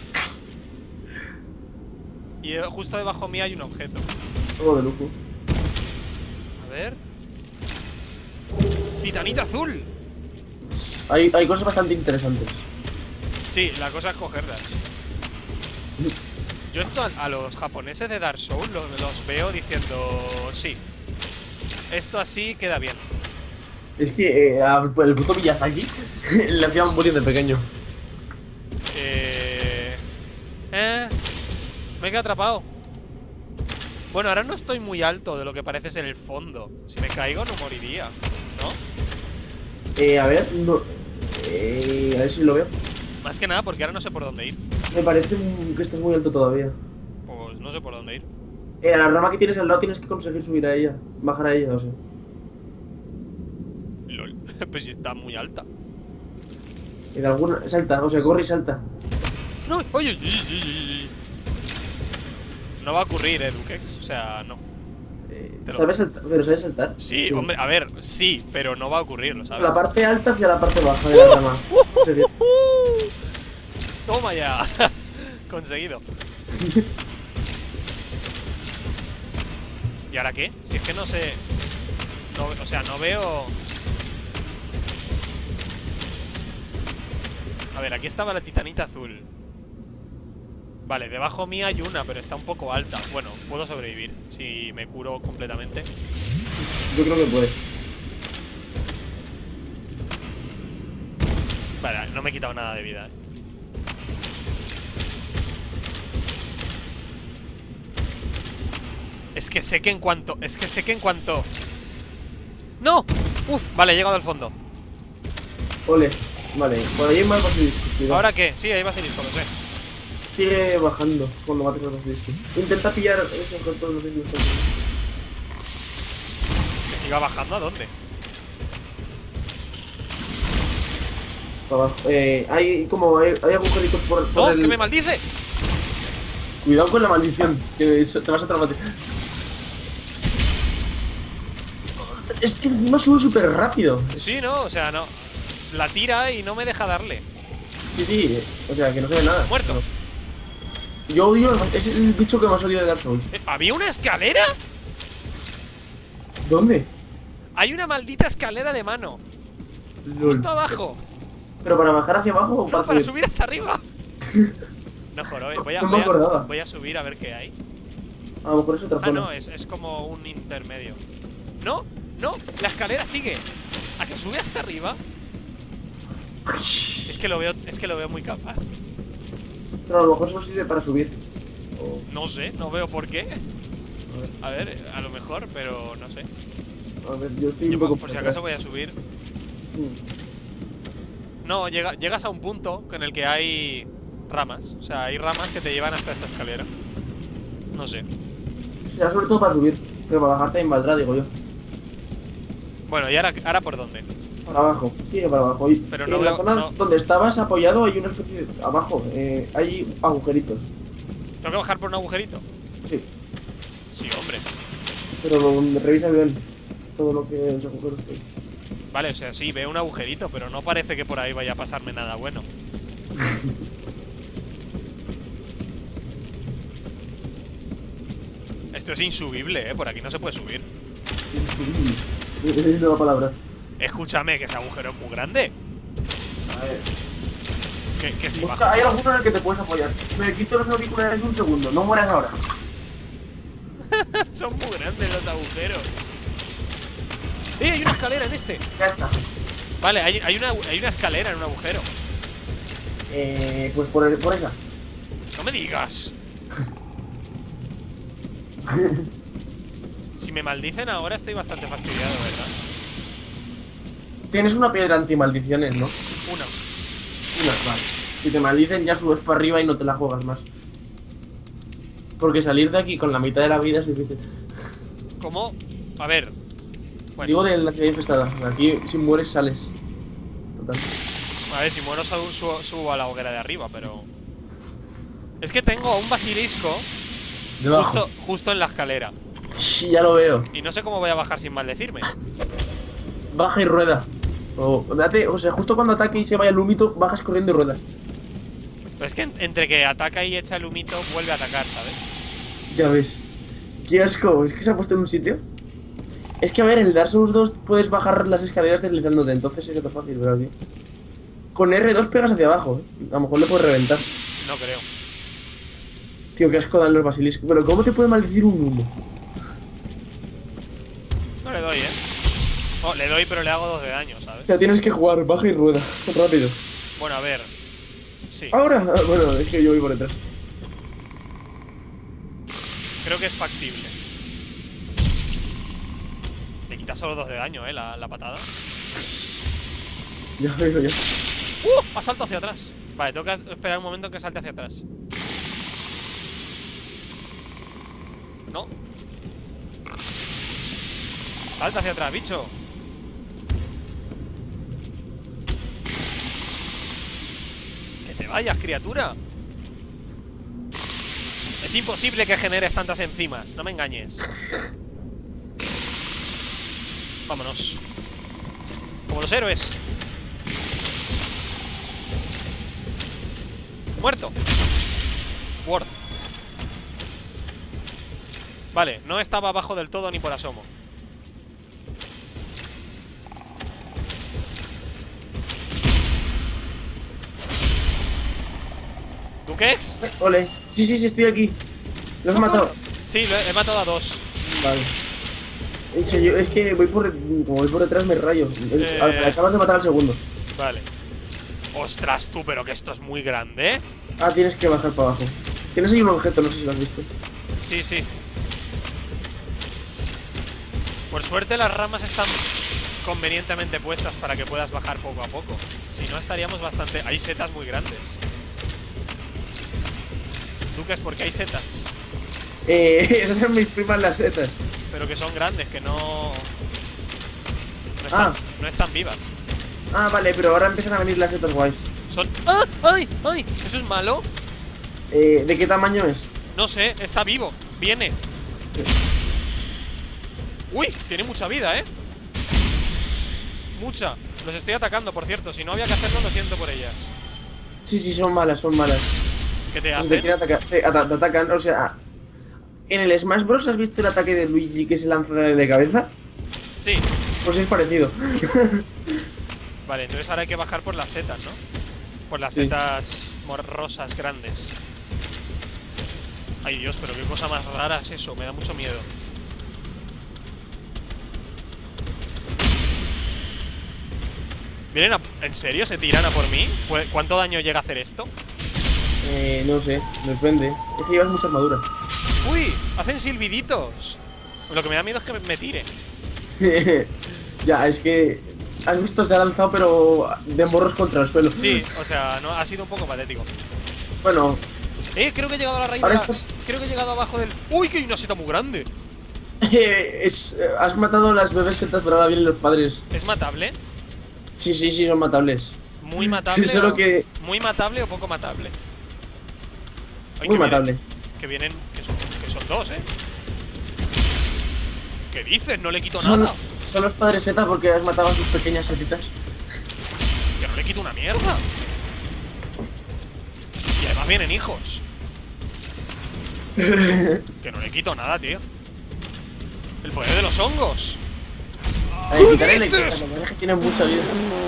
Y justo debajo mía hay un objeto. Todo de lujo. A ver. ¡Titanita azul! Hay cosas bastante interesantes. Sí, la cosa es cogerlas. Yo esto a los japoneses de Dark Souls los veo diciendo sí. Esto así queda bien. Es que el puto Miyazaki le hacía un bullying de pequeño. Me he quedado atrapado. Bueno, ahora no estoy muy alto de lo que parece ser el fondo. Si me caigo no moriría, ¿no? A ver, no. A ver si lo veo. Más que nada porque ahora no sé por dónde ir. Me parece que estás muy alto todavía. Pues no sé por dónde ir. A la rama que tienes al lado tienes que conseguir subir a ella. Bajar a ella, o sea. LOL. Pues si está muy alta. Y de alguna. Salta, o sea, corre y salta. No, oye. No va a ocurrir, Dukex. O sea, no. ¿Sabes saltar? ¿Pero sabes saltar? Sí, hombre, a ver, sí, pero no va a ocurrir, ¿lo sabes? La parte alta hacia la parte baja de la rama. En serio. Toma ya. Conseguido. ¿Y ahora qué? Si es que no sé. No, o sea, no veo. A ver, aquí estaba la titanita azul. Vale, debajo mía hay una, pero está un poco alta. Bueno, puedo sobrevivir si me curo completamente. Yo creo que puede. Vale, no me he quitado nada de vida, Es que sé que en cuanto... ¡No! Uf, vale, he llegado al fondo. Ole. Vale, por ahí hay más basiliscos. ¿Ahora qué? Sí, hay basilisco, lo sé. Sigue bajando cuando mates al basilisco. Intenta pillar ese objeto, no sé si lo sabes. ¿Que siga bajando a dónde? Para abajo. Hay agujeritos por ¡No! el... ¡Que me maldice! Cuidado con la maldición, que te vas a traumatizar. Es que encima sube súper rápido. Sí, ¿no? O sea, no. La tira y no me deja darle. Sí, sí, o sea, que no se ve nada. Muerto. Yo odio, es el bicho que más odio de Dark Souls. ¿Había una escalera? ¿Dónde? Hay una maldita escalera de mano. Lol. Justo abajo. ¿Pero para bajar hacia abajo o No, para subir? subir hasta arriba. No, jorobe. No me acordaba. Voy a subir a ver qué hay. A lo mejor es otra Ah, zona. no, es como un intermedio. No, no, la escalera sigue. ¿A que sube hasta arriba? Es que lo veo muy capaz. Pero a lo mejor solo sirve para subir. O- No sé, no veo por qué. A ver, a lo mejor, pero no sé. A ver, yo estoy Yo un poco por si acaso voy a subir. No, llegas a un punto en el que hay ramas. O sea, hay ramas que te llevan hasta esta escalera. No sé. Será sobre todo para subir. Pero para bajar también valdrá, digo yo. Bueno, ¿y ahora por dónde? Para abajo, sigue para abajo. Y Pero en no la veo- zona no. donde estabas apoyado hay una especie de... Abajo, hay agujeritos. ¿Tengo que bajar por un agujerito? Sí, Sí, hombre. pero revisa bien todo lo que los agujeros que hay. Vale, o sea, sí, veo un agujerito, pero no parece que por ahí vaya a pasarme nada bueno. Esto es insubible, ¿eh? Por aquí no se puede subir. Es nueva palabra. Escúchame, que ese agujero es muy grande. A ver. Que si Busca, bajo... hay alguno en el que te puedes apoyar. Me quito los auriculares un segundo, no mueras ahora. Son muy grandes los agujeros. Hay una escalera en este! Ya está. Vale, hay una escalera en un agujero. Pues por esa. No me digas. Si me maldicen ahora estoy bastante fastidiado, ¿verdad? Tienes una piedra antimaldiciones, ¿no? Una. Una, vale. Si te maldicen ya subes para arriba y no te la juegas más. Porque salir de aquí con la mitad de la vida es difícil. ¿Cómo? A ver. Bueno, Digo de la ciudad infestada. Aquí si mueres sales. Total. a ver, si muero subo a la hoguera de arriba, pero... Es que tengo un basilisco Debajo. justo en la escalera. Sí, ya lo veo. Y no sé cómo voy a bajar sin maldecirme. Baja y rueda. O sea, justo cuando ataque y se vaya el humito, bajas corriendo y ruedas. Pero es que entre que ataca y echa el humito, vuelve a atacar, ¿sabes? Ya ves. Qué asco. Es que se ha puesto en un sitio. Es que a ver, en el Dark Souls 2 puedes bajar las escaleras deslizándote, entonces es todo fácil, pero aquí. Con R2 pegas hacia abajo, A lo mejor le puedes reventar. No creo. Tío, qué asco dan los basiliscos. Pero ¿cómo te puede maldecir un humo? No le doy, ¿eh? Oh, le doy, pero le hago 2 de daño, ¿sabes? O sea, tienes que jugar, baja y rueda. Rápido. Bueno, a ver. Sí, Ahora, bueno, es que yo voy por detrás. creo que es factible. Le quita solo 2 de daño, la patada. Ya veo, ya. Ha saltado hacia atrás. Vale, tengo que esperar un momento en que salte hacia atrás. No. Salta hacia atrás, bicho. Que te vayas, criatura. Es imposible que generes tantas enzimas. No me engañes. Vámonos. Como los héroes. Muerto. Ward. Vale, no estaba abajo del todo ni por asomo. ¿Dukex? Ole. Sí, sí, sí, estoy aquí. ¿Los has matado? Sí, he matado a 2. Vale. En serio, es que como voy por detrás me rayo. Acabas de matar al segundo. Vale. Ostras, tú, pero que esto es muy grande, ¿eh? Ah, tienes que bajar para abajo. Tienes ahí un objeto, no sé si lo has visto. Sí, sí. Por suerte las ramas están convenientemente puestas para que puedas bajar poco a poco. Si no, estaríamos bastante... Hay setas muy grandes. Duques, porque hay setas. Esas son mis primas las setas. Pero que son grandes, que no Ah. no están vivas. Ah, vale, pero ahora empiezan a venir las setas guays. Son... ¡Ah! ¡Ay! ¡Ay! ¿Eso es malo? ¿De qué tamaño es? No sé, está vivo. Viene. Uy, tiene mucha vida, ¿eh? Mucha. Los estoy atacando, por cierto. Si no había que hacerlo, lo siento por ellas. Sí, sí, son malas, son malas. ¿Qué te Te hacen? quieren atacar, te atacan, o sea... En el Smash Bros. ¿Has visto el ataque de Luigi que se lanza de cabeza? Sí. Pues es parecido. Vale, entonces ahora hay que bajar por las setas, ¿no? Por las Sí. setas rosas grandes. Ay, Dios, pero qué cosa más rara es eso. Me da mucho miedo. ¿Vienen ¿En serio se tiran a por mí? ¿Cuánto daño llega a hacer esto? No sé, depende. Es que llevas mucha armadura. ¡Uy! Hacen silbiditos. Lo que me da miedo es que me tire. Ya, es que... Has visto, se ha lanzado pero de morros contra el suelo. Sí, o sea, no, ha sido un poco patético. Bueno, Creo que he llegado a la raíz ahora de la... estás... Creo que he llegado abajo del... ¡Uy, que hay una seta muy grande! has matado las bebés setas, pero ahora vienen los padres. ¿Es matable? Sí, sí, sí, son matables. ¿Muy matable? Solo o... que... ¿Muy matable o poco matable? Ay, Muy que matable. Que vienen... Que son dos, ¿eh? ¿Qué dices? No le quito Son, nada. son los padres setas porque has matado a sus pequeñas setitas. Que no le quito una mierda. Y además vienen hijos. Que no le quito nada, tío. El poder de los hongos. Quitarle la izquierda, es que tienen mucha vida.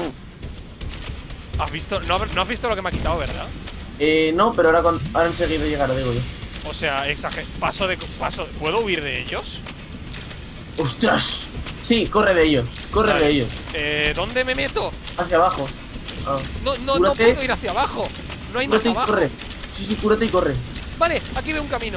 ¿Has visto? No has visto lo que me ha quitado, ¿verdad? No, pero ahora enseguida llegará, digo yo. O sea, paso. ¿Puedo huir de ellos? ¡Ostras! Sí, corre de ellos, corre Vale. de ellos. ¿Dónde me meto? Hacia abajo. Ah. No Cúrate. puedo ir hacia abajo. No hay más Cúrate y abajo. corre. Sí, sí, cúrate y corre. Vale, aquí veo un camino.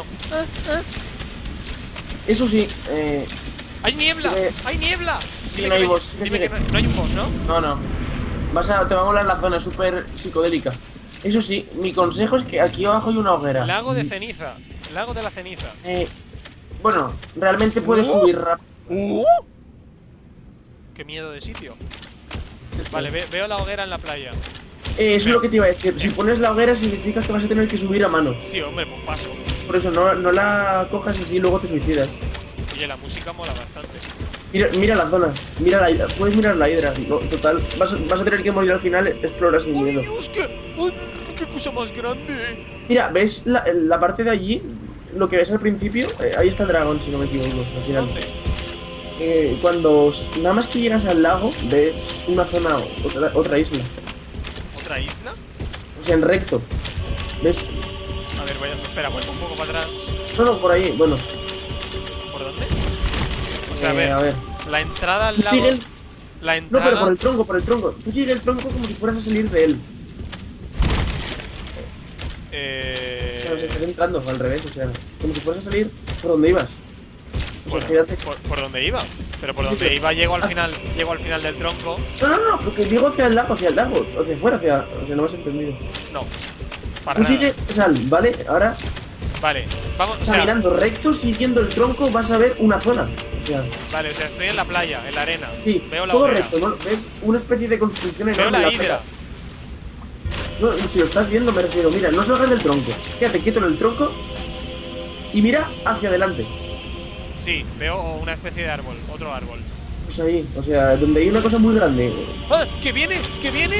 Eso sí, ¡Hay niebla! Sí, ¡Hay niebla! sí, Dime no hay que boss, dime sigue. que no hay un boss, ¿no? no. Te va a molar la zona, es súper psicodélica. Eso sí, mi consejo es que aquí abajo hay una hoguera. Lago de ceniza. Lago de la ceniza. Bueno, realmente puedes subir rápido. ¡Qué miedo de sitio! Vale, veo la hoguera en la playa. Eso es lo que te iba a decir. Si pones la hoguera significa que vas a tener que subir a mano. Sí, hombre, pues paso. Por eso no la cojas así y luego te suicidas. Oye, la música mola bastante. Mira la zona, mira la hidra, puedes mirar la hidra. No, total, vas a tener que morir al final, explora sin ¡Uy, miedo. Dios! ¡Qué cosa más grande! Mira, ¿ves la parte de allí? Lo que ves al principio, ahí está el dragón, si no me equivoco, al final. ¿Dónde? Cuando nada más que llegas al lago, ves una zona, otra isla. ¿Otra isla? O sea, en recto. ¿Ves? A ver, espera, vuelvo un poco para atrás. No, por ahí, bueno. ¿Por dónde? O sea, a ver. la entrada al Tú lago... sigue La No, entrada... pero por el tronco. Tú sigue el tronco como si fueras a salir de él. Pero si estás entrando al revés, o sea, como si fueras a salir por donde ibas. O sea, Bueno, fíjate. por donde iba. Pero por Sí, donde pero- iba llego al final del tronco. No, porque digo hacia el lago, hacia afuera, o sea, no me has entendido. No. Para Tú nada. sigue, sal, ¿vale? Ahora, Vale, vamos, o sea, caminando recto, siguiendo el tronco, vas a ver una zona. O sea, vale, o sea, estoy en la playa, en la arena. sí, Veo la todo hoguera. recto, ¿no? ¿Ves? Una especie de construcción Veo enorme. la en hidra. acera. No, si lo estás viendo, me refiero, mira, no salgas del tronco. Quédate quieto en el tronco y mira hacia adelante. Sí, veo una especie de árbol, otro árbol. Pues ahí, o sea, donde hay una cosa muy grande. ¡Ah! ¡Que viene! ¡Que viene!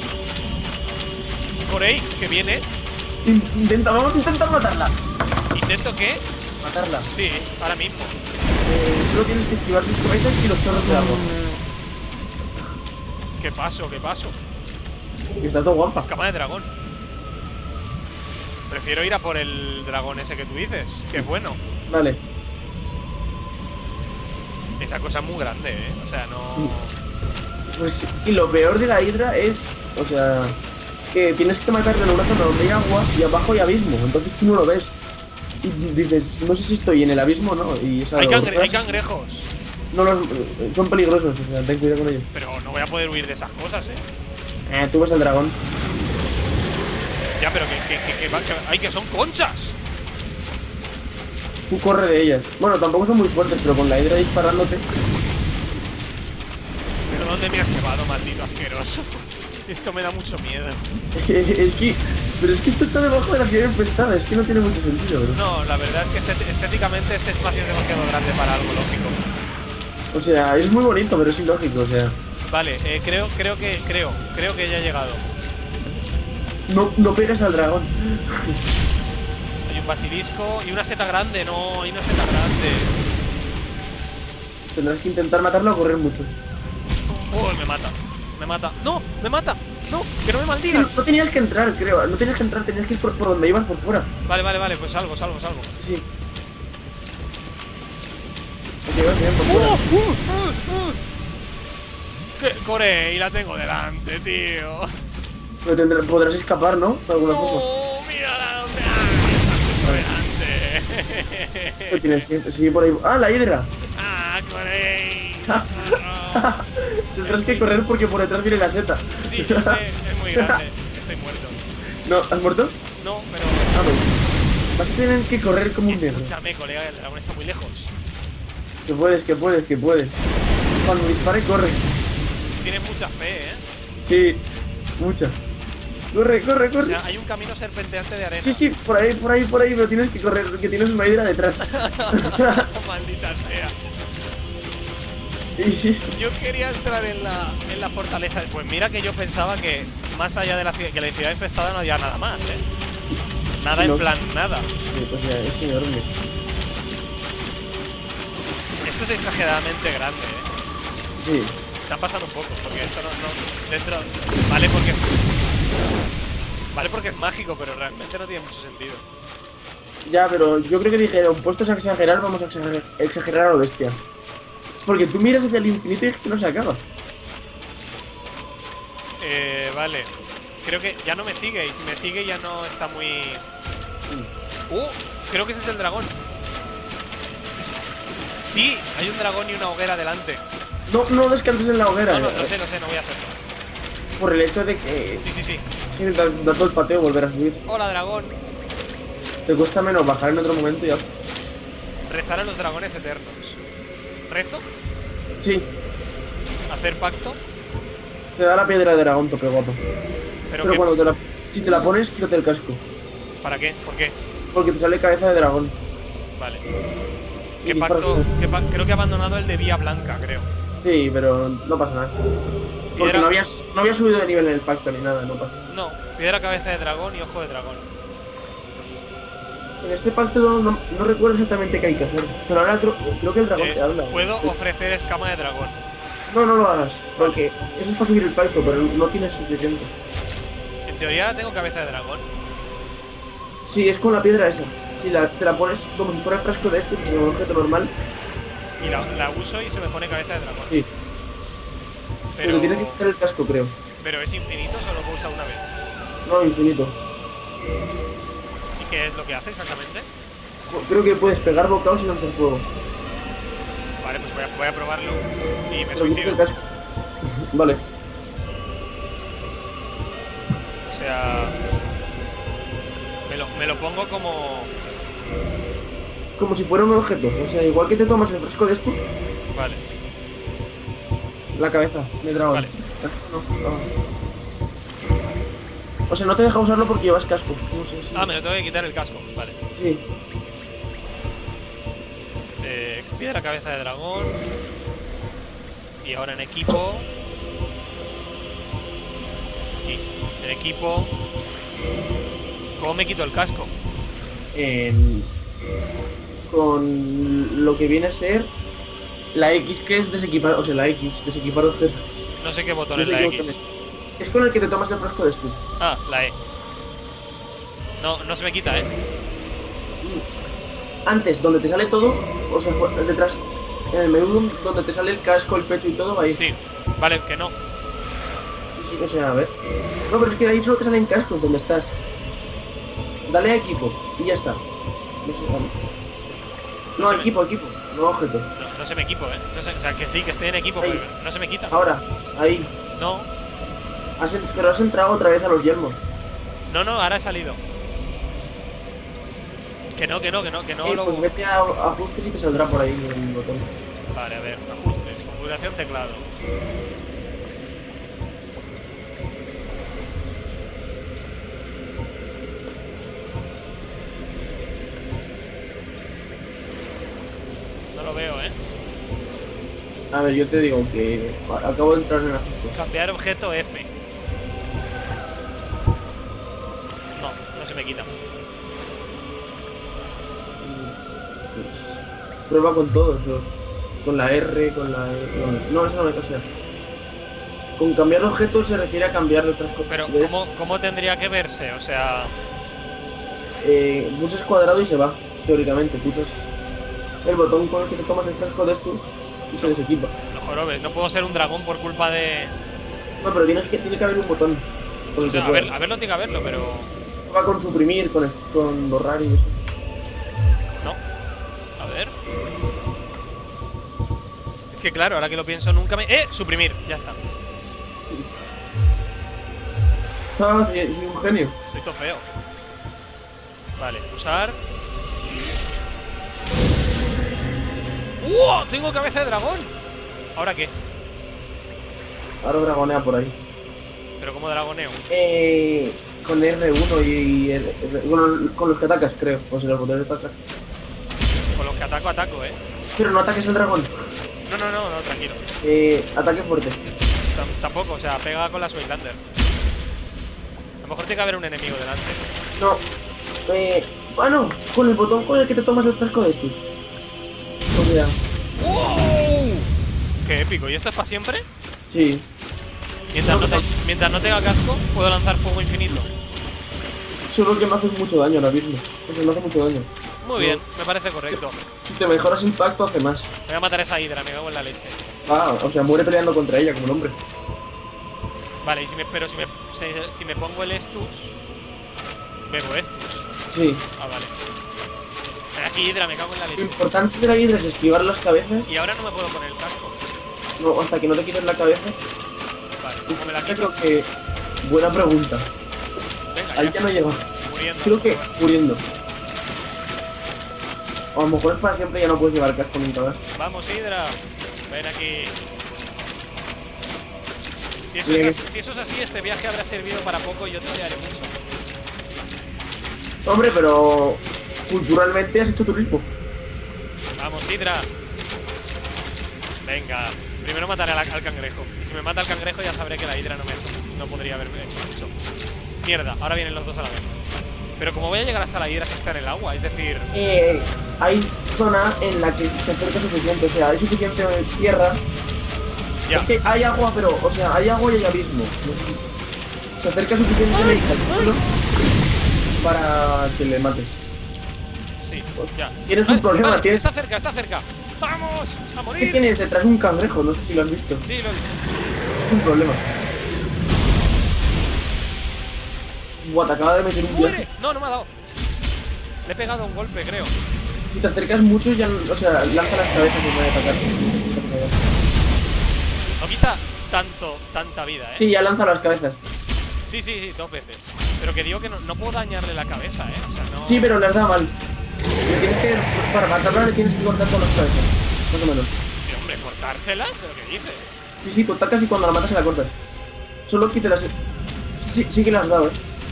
Por ahí, que viene. Vamos a intentar matarla. ¿Intento qué? Matarla. Sí, ahora mismo. Solo tienes que esquivar sus cabezas y los chorros de agua. ¿Qué paso? ¿Qué paso? Y está todo guapa. Escama de dragón. Prefiero ir a por el dragón ese que tú dices, que es bueno. Vale. Esa cosa es muy grande, ¿eh? O sea, no... Pues, y lo peor de la hidra es, o sea, que tienes que matarla en una zona donde hay agua y abajo hay abismo, entonces tú no lo ves. Y dices, no sé si estoy en el abismo o no. Y esa Hay cangrejos. No son peligrosos, o sea, ten cuidado con ellos. Pero no voy a poder huir de esas cosas, ¿eh? Tú ves al dragón. Ya, pero ¡ay, que son conchas! Tú corre de ellas. Bueno, tampoco son muy fuertes, pero con la hidra disparándote. ¿Pero dónde me has llevado, maldito asqueroso? Esto me da mucho miedo. Pero es que esto está debajo de la ciudad empestada, es que no tiene mucho sentido, bro. No, la verdad es que estéticamente este espacio es demasiado grande para algo lógico. O sea, es muy bonito, pero es ilógico, o sea. Vale, creo que ya he llegado. No pegas al dragón. Hay un basilisco y una seta grande. No, hay una seta grande. Tendrás que intentar matarlo o correr mucho. Uy, me mata. Me mata. ¡No! ¡Me mata! ¡No! ¡Que no me Sí, maldigan! no tenías que entrar, creo. No tenías que entrar, tenías que ir por donde ibas por fuera. Vale, pues salgo. Sí. Pues ibas bien por fuera. Corre, y la tengo delante, tío. Pero podrás escapar, ¿no? De alguna forma. No, mírala dónde delante. Pero tienes que seguir por ahí. ¡Ah, la hidra! Ah, corre. Tendrás que correr porque por detrás viene la seta. Sí, yo sé, es muy grande. Estoy muerto. ¿No? ¿Has muerto? No, pero. Ah, pues. Vas a tener que correr como un negro. Escúchame, colega, el dragón está muy lejos. Que puedes. Cuando dispare, corre. Tienes mucha fe, Sí, mucha. Corre. O sea, hay un camino serpenteante de arena. Sí, por ahí, pero tienes que correr, que tienes una hidra detrás. Maldita sea. Y- Yo quería entrar en la fortaleza. Pues mira que yo pensaba que más allá de la ciudad infestada no había nada más, Nada, No. en plan, nada. Sí, pues ya, es enorme. Esto es exageradamente grande, Sí. Se han pasado un poco, porque esto no dentro. Vale porque es mágico, pero realmente no tiene mucho sentido. Ya, pero yo creo que dijeron, puestos a exagerar, vamos a exagerar a lo bestia. Porque tú miras hacia el infinito y es que no se acaba. Vale. Creo que ya no me sigue, y si me sigue ya no está muy. Creo que ese es el dragón. Sí, hay un dragón y una hoguera delante. No descanses en la hoguera. No, lo sé, no voy a hacerlo. Por el hecho de que Sí. que da todo el pateo volver a subir. Hola, dragón. Te cuesta menos bajar en otro momento y ya. Rezar a los dragones eternos. ¿Rezo? Sí, ¿Hacer pacto? te da la piedra de dragón, tope guapo. Pero Pero cuando si te la pones, quítate el casco. ¿Para qué? ¿Por qué? Porque te sale cabeza de dragón. Vale. Y ¿Qué dispara pacto? fuego. Creo que he abandonado el de Vía Blanca, creo. Sí, pero no pasa nada. Porque Piedra- no habías subido de nivel en el pacto ni nada, no pasa. No, piedra cabeza de dragón y ojo de dragón. En este pacto no recuerdo exactamente qué hay que hacer. Pero ahora creo que el dragón te habla. Puedo Sí. ofrecer escama de dragón. No lo hagas. Porque eso es para subir el pacto, pero no tienes suficiente. En teoría tengo cabeza de dragón. Sí, es con la piedra esa. Si te la pones como si fuera el frasco de estos, o sea, un objeto normal. Y la uso y se me pone cabeza de dragón. Sí. Pero tienes que quitar el casco, creo. Pero es infinito, solo puedo usar una vez. No, infinito. ¿Y qué es lo que hace exactamente? Creo que puedes pegar bocados y lanzar fuego. Vale, pues voy a probarlo y me Pero quítate suicido. el casco. Vale. O sea, me lo pongo como. Como si fuera un objeto. O sea, igual que te tomas el frasco de estos, Vale. la cabeza de dragón. Vale. No. O sea, no te deja usarlo porque llevas casco. No sé si... Me lo tengo que quitar el casco. Vale. Sí. Piedra cabeza de dragón. Y ahora en equipo. Aquí. En equipo. ¿Cómo me quito el casco? Con lo que viene a ser la X, que es desequipar, o sea, la X, desequipar objeto. No sé qué botón No es sé la qué X. botón es con el que te tomas el frasco de estos. Ah, la E. No se me quita, Antes, donde te sale todo, o sea, detrás, en el menú donde te sale el casco, el pecho y todo, ahí. Sí. Vale, que no. Sí, o sea, a ver. No, pero es que ahí solo te salen cascos donde estás. Dale a equipo y ya está. No sé, vale. No, se me- equipo, no objeto. No se me equipo, No sé, o sea, que sí, que estoy en equipo, Ahí. pero no se me quita. Ahora, ahí. No, Pero has entrado otra vez a los yelmos. no, ahora he salido. Que no lo. Pues vete a ajustes y te saldrá por ahí el botón. Vale, a ver, ajustes, configuración, teclado. No lo veo, A ver, yo te digo que acabo de entrar en ajustes. Cambiar objeto F. No, no se me quita. Pues, prueba con todos los... Con la R, con la... No, eso no me pasa. Con cambiar objeto se refiere a cambiar el frasco. Pero, ¿cómo tendría que verse? O sea... pulsas cuadrado y se va, teóricamente. Pulsas el botón con el que te tomas el frasco de estos y se desequipa. No jorobes, no puedo ser un dragón por culpa de... No, pero tiene que haber un botón con el O sea, que puedas. a verlo tiene que haberlo, pero... Va con suprimir, con borrar y eso. No. A ver... Es que claro, ahora que lo pienso nunca me... Suprimir, ya está. Ah, soy un genio. Soy todo feo. Vale, usar... ¡Wow! Tengo cabeza de dragón. ¿Ahora qué? Ahora dragonea por ahí. ¿Pero cómo dragoneo? Con R1 bueno, con los que atacas, creo. O sea, los botones de atacar. Con los que ataco, Pero no ataques al dragón. No, tranquilo. Ataque fuerte. Tampoco, o sea, pega con la Swaylander. A lo mejor tiene que haber un enemigo delante. No. Bueno, con el botón con el que te tomas el frasco de estos. O sea, ¡Wow! ¡Qué épico! ¿Y esto es para siempre? sí. Mientras no tenga casco, puedo lanzar fuego infinito. Solo que me hace mucho daño ahora mismo. O sea, me hace mucho daño. Muy bien, me parece correcto. Si te mejoras impacto, hace más. Voy a matar a esa hidra, me cago en la leche. Ah, o sea, muere peleando contra ella como un hombre. Vale, pero si me pongo el Estus, bebo Estus. Sí. Ah, vale. Aquí hidra, me cago en la Lo leche. importante de la hidra es esquivar las cabezas. Y ahora no me puedo poner el casco. No, hasta que no te quites la cabeza. Vale, Y ¿cómo me la yo quito? creo que... Buena pregunta. Venga, Ahí ya no llega. muriendo. Creo que muriendo. O a lo mejor es para siempre y ya no puedes llevar casco nunca más. Vamos, hidra. Ven aquí. Si eso es así, este viaje habrá servido para poco y yo te odiaré mucho. Hombre, pero... Culturalmente has hecho turismo. Vamos, hidra. Venga. Primero mataré al cangrejo. Y si me mata el cangrejo ya sabré que la hidra no podría haberme hecho mucho. Mierda, ahora vienen los dos a la vez. Pero como voy a llegar hasta la hidra si está en el agua, es decir... Hay zona en la que se acerca suficiente, o sea, hay suficiente tierra. Ya. Es que hay agua, pero, o sea, hay agua y hay abismo. Se acerca suficiente al suelo para que le mates. Sí, ya. Tienes un problema, vale, tienes... Está cerca. ¡Vamos! ¡A ¿Qué morir! tienes detrás? Un cangrejo, no sé si lo has visto. Sí, lo he visto. Es un problema. Buah, te acaba de meter un ¡Muere! viaje. No, no me ha dado. Le he pegado un golpe, creo. Si te acercas mucho, ya, o sea, lanza las cabezas y puede atacar. No quita tanta vida, ¿eh? Sí, ya lanza las cabezas. Sí, 2 veces. Pero que digo que no puedo dañarle la cabeza, ¿eh? O sea, no... Sí, pero las da mal. Le tienes que, para matarla le tienes que cortar todas las cabezas. Más o menos. Sí, hombre, ¿cortárselas? ¿Pero qué dices? Sí, tú atacas y cuando la matas se la cortas. Solo quítelas. Sí que las has dado,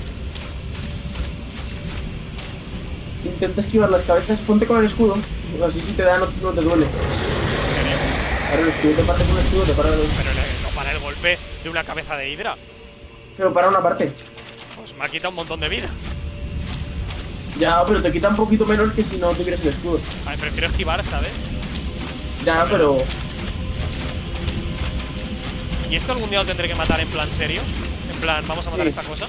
Intenta esquivar las cabezas, ponte con el escudo. Así si te da no te duele. ¿En serio? Ahora el escudo te parte con el escudo, te para dos. Pero no para el golpe de una cabeza de hidra. Pero para una parte. Pues me ha quitado un montón de vida. Ya, pero te quita un poquito menos que si no tuvieras el escudo. A ver, prefiero esquivar, ¿sabes? Ya, pero... ¿Y esto algún día lo tendré que matar en plan serio? En plan, vamos a matar Sí. esta cosa.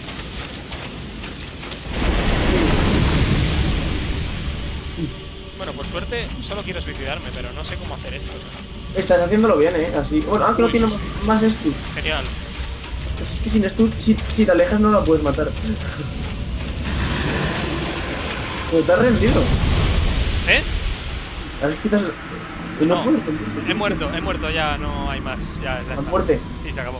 Bueno, por suerte solo quiero suicidarme, pero no sé cómo hacer esto. Estás haciéndolo bien, Así. Bueno, que no Uy. tiene más stun. Genial. Es que sin stun, si te alejas no la puedes matar. Pero te has rendido. ¿Eh? A ver, quitas... Y no puedes rendirte. He muerto, ya no hay más. Ya A está. muerte. Sí, se acabó.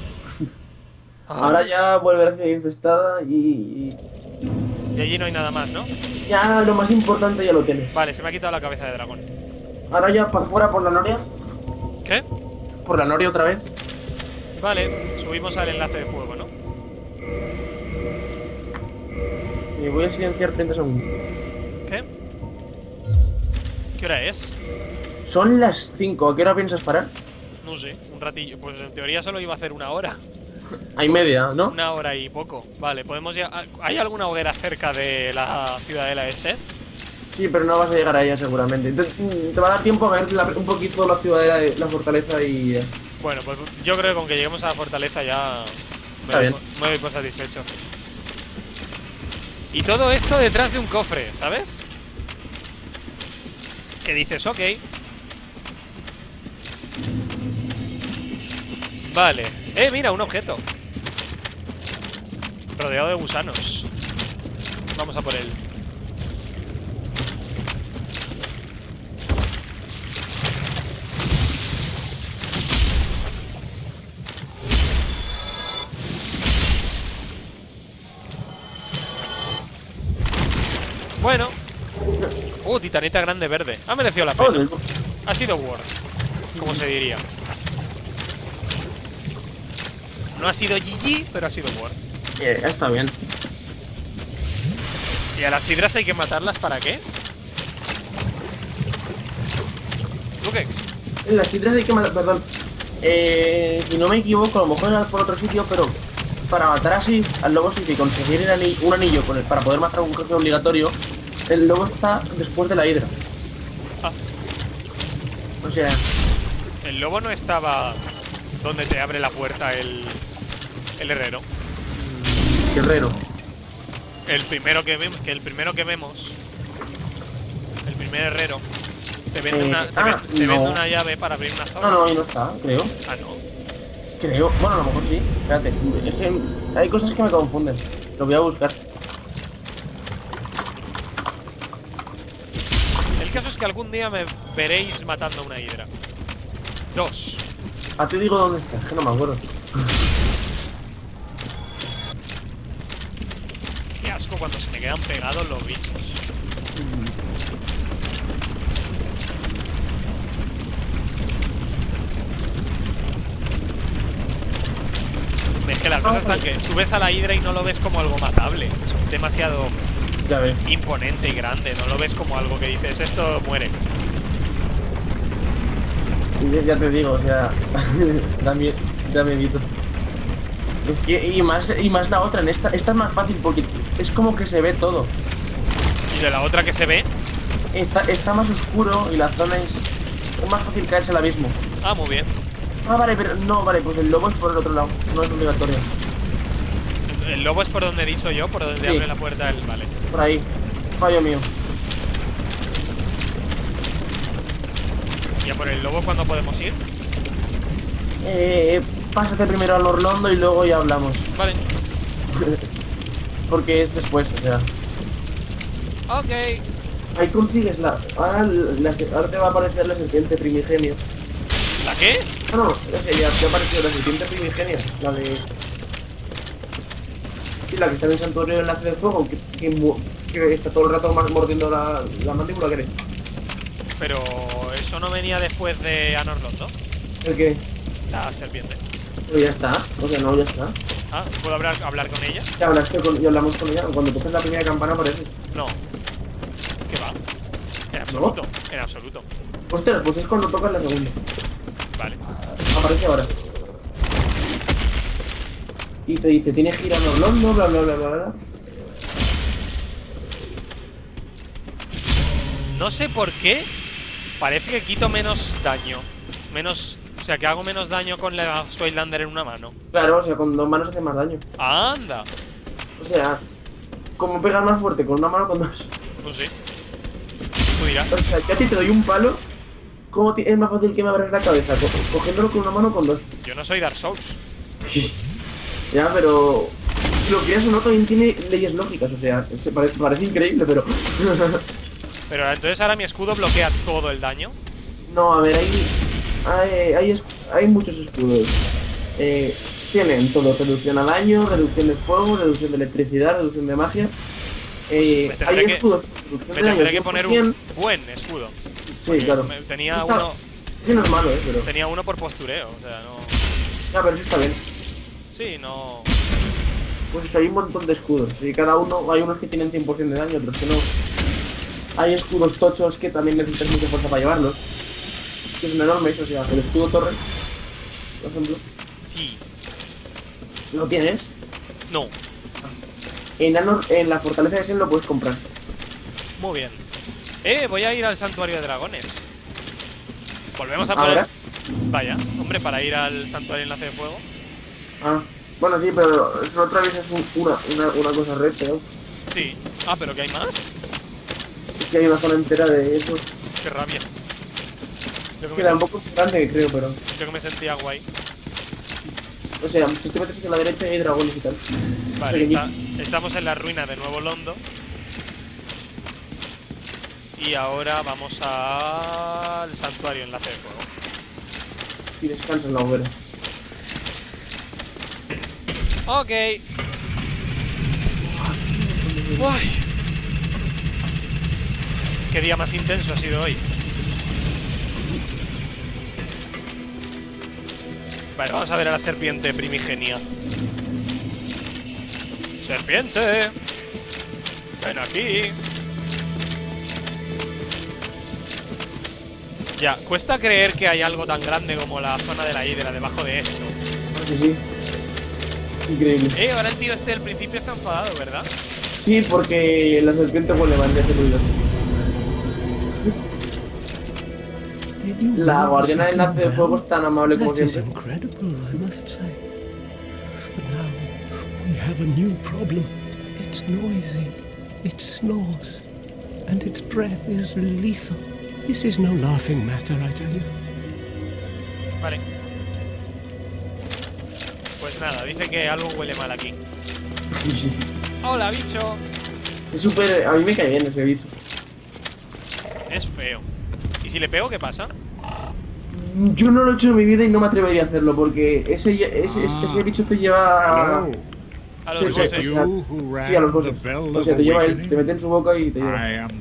Ahora ya vuelve a ser infestada y allí no hay nada más, ¿no? ya lo más importante ya lo tienes. Vale, se me ha quitado la cabeza de dragón. Ahora ya para afuera por la noria. ¿Qué? Por la noria otra vez. Vale, subimos al enlace de fuego, ¿no? Y voy a silenciar 30 segundos. ¿Qué? ¿Qué hora es? Son las 5. ¿A qué hora piensas parar? No sé, un ratillo. Pues en teoría solo iba a hacer una hora. Hay media, ¿no? Una hora y poco. Vale, podemos llegar. ¿Hay alguna hoguera cerca de la ciudadela de Seth? Sí, pero no vas a llegar a ella seguramente. Te va a dar tiempo a ver un poquito la ciudadela, la fortaleza y... Bueno, pues yo creo que con que lleguemos a la fortaleza ya Está bien. me doy por satisfecho. Y todo esto detrás de un cofre, ¿sabes? Que dices, ok. Vale. Mira, un objeto. Rodeado de gusanos. Vamos a por él. Bueno. Titanita grande verde. Ha merecido la pena. Ha sido worth, como se diría. No ha sido GG, pero ha sido worth. Está bien. ¿Y a las hidras hay que matarlas para qué? Lukex. Las hidras hay que matar, perdón. Si no me equivoco, a lo mejor era por otro sitio, pero para matar así al lobo sí que conseguir un anillo para poder matar a un jefe obligatorio, el lobo está después de la hidra. Ah. O sea... El lobo no estaba donde te abre la puerta el herrero. Guerrero. El primero que vemos. El primer herrero. Te vende vende una llave para abrir una zona. No, ahí no está, creo. Ah, no. Creo. Bueno, a lo mejor sí. Espérate. Es que hay cosas que me confunden. Lo voy a buscar. El caso es que algún día me veréis matando a una hidra. 2. Te digo dónde está, es que no me acuerdo. Qué asco cuando se me quedan pegados los bichos. Es que las cosas están que tú ves a la hidra y no lo ves como algo matable. Es demasiado imponente y grande. No lo ves como algo que dices, esto muere. Ya te digo, o sea, da miedito. Es que, y más la otra, esta es más fácil porque es como que se ve todo. ¿Y de la otra que se ve? Está más oscuro y la zona es más fácil caerse al abismo. Ah, muy bien. Vale, pero no, vale, pues el lobo es por el otro lado, no es obligatorio. El lobo es por donde he dicho yo, por donde abre la puerta el... Vale. Por ahí, fallo mío. ¿Y a por el lobo cuándo podemos ir? Pásate primero al Orlando y luego ya hablamos. Vale. Porque es después, o sea. Ok. Ahí consigues ahora te va a aparecer la serpiente primigenio. ¿La qué? No, no sé, ya te ha aparecido la serpiente primigenia. La de... Sí, la que está en el santuario del enlace del fuego, que está todo el rato mordiendo la mandíbula, ¿qué? Pero eso no venía después de Anor Londo. ¿El qué? La serpiente. Pero ya está, o sea, no, ya está. Ah, ¿puedo hablar con ella? Ya hablamos con ella, cuando toques la primera campana aparece. No. ¿Qué va? En absoluto, en absoluto. Ostras, pues es cuando tocas la segunda. Vale. Aparece ahora. Y te dice, tienes que ir a Orlando, bla bla bla bla bla. No sé por qué. Parece que quito menos daño. O sea, que hago menos daño con la Swaylander en una mano. Claro, o sea, con dos manos hace más daño. ¡Anda! O sea, como pegar más fuerte con una mano con dos. Pues sí. Tú dirás. O sea, yo a ti te doy un palo. ¿Cómo es más fácil que me abras la cabeza? Cogiéndolo con una mano o con dos. Yo no soy Dark Souls. Ya, pero... Lo que eso no también tiene leyes lógicas, o sea, parece increíble, pero... Pero entonces ahora mi escudo bloquea todo el daño. No, a ver, hay muchos escudos. Tienen todo, reducción a daño, reducción de fuego, reducción de electricidad, reducción de magia. Hay escudos, me tendré que poner un buen escudo. Sí, claro. Tenía uno... Sí, no es malo, pero... Tenía uno por postureo, o sea, no... Ya, pero sí está bien. Sí, no... Pues hay un montón de escudos, y cada uno, hay unos que tienen 100% de daño, otros que no. Hay escudos tochos que también necesitas mucha fuerza para llevarlos, que son enormes, o sea, el escudo torre por ejemplo. Sí. ¿Lo tienes? No. En la fortaleza de Sen lo puedes comprar. Muy bien. Voy a ir al santuario de dragones. Volvemos a poner... ¿Ahora? Vaya, hombre, para ir al santuario enlace de fuego. Ah, bueno, sí, pero eso otra vez es una cosa red, pero... Sí. Ah, ¿pero qué hay más? Sí, hay una zona entera de eso. Qué rabia. Yo que, Queda un poco grande, creo, pero... yo que me sentía guay. O sea, tú te metes aquí a la derecha y hay dragones y tal. Vale, estamos en la ruina de Nuevo Londo. Y ahora vamos al santuario enlace de fuego. Y descansa en la hoguera. Ok. Uy. Qué día más intenso ha sido hoy. Vale, vamos a ver a la serpiente primigenia. ¡Serpiente! ¡Ven aquí! Ya, cuesta creer que hay algo tan grande como la zona de la hidra debajo de esto. Sí, sí. Es increíble. Ahora el tío este del principio está enfadado, ¿verdad? Sí, porque la serpiente huele mal de hacer ruido. La guardiana del enlace de fuego es tan amable como siempre. We have a new problem. It's noisy. It snores. And its breath is lethal. This is no laughing matter, I tell you. Vale. Pues nada, dice que algo huele mal aquí. ¡Hola, bicho! Es súper... A mí me cae bien ese bicho. Es feo. ¿Y si le pego, qué pasa? Yo no lo he hecho en mi vida y no me atrevería a hacerlo porque ese bicho te lleva... A los bosses. Sí, a los bosses. O sea, te lleva él, te mete en su boca y te lleva.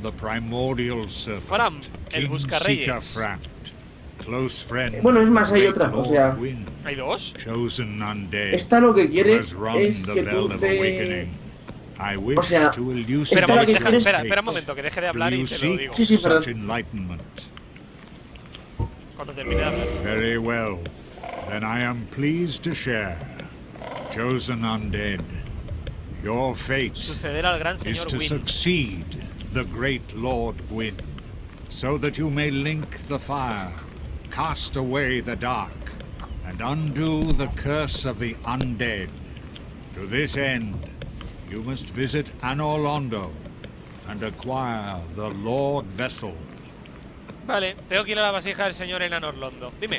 Fram, el buscarreyes. Bueno, es más, hay otra, o sea... ¿Hay dos? Esta lo que quiere es que tú te... O sea, Espera, lo que quiere es... espera un momento, que deje de hablar y te lo digo. Sí, perdón. Cuando termine de hablar. Very well. Then I am pleased to share. Chosen undead, your fate Suceder al gran is señor to Wynn. succeed the great Lord Gwyn, so that you may link the fire, cast away the dark, and undo the curse of the undead. To this end, you must visit Anor Londo and acquire the Lord Vessel. Vale, tengo que ir a la vasija del señor en Anor Londo. Dime.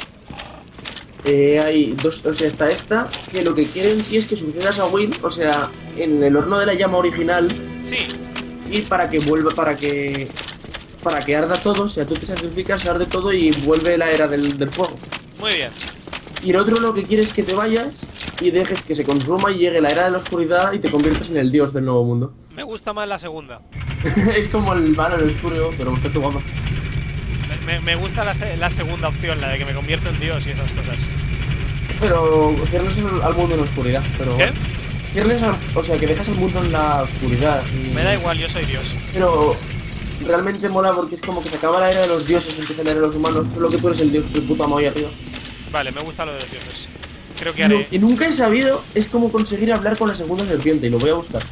Hay dos, o sea, está esta, que lo que quieren sí es que sucedas a Wynn, o sea, en el horno de la llama original. Sí. Y para que vuelva, para que arda todo, o sea, tú te sacrificas, arde todo y vuelve la era del fuego. Muy bien. Y el otro lo que quiere es que te vayas y dejes que se consuma y llegue la era de la oscuridad y te conviertas en el dios del nuevo mundo. Me gusta más la segunda. Es como el malo, el oscuro, pero bastante guapa. Me gusta la segunda opción, la de que me convierto en dios y esas cosas. Pero ciernes al mundo en la oscuridad, pero... ¿Qué? Ciernes o sea, que dejas el mundo en la oscuridad. Me da igual, yo soy dios. Pero realmente mola porque es como que se acaba la era de los dioses y empieza la era de los humanos, solo que tú eres el dios, el puto amo ahí arriba. Vale, me gusta lo de los dioses. Creo que Lo haré... que nunca he sabido es cómo conseguir hablar con la segunda serpiente y lo voy a buscar.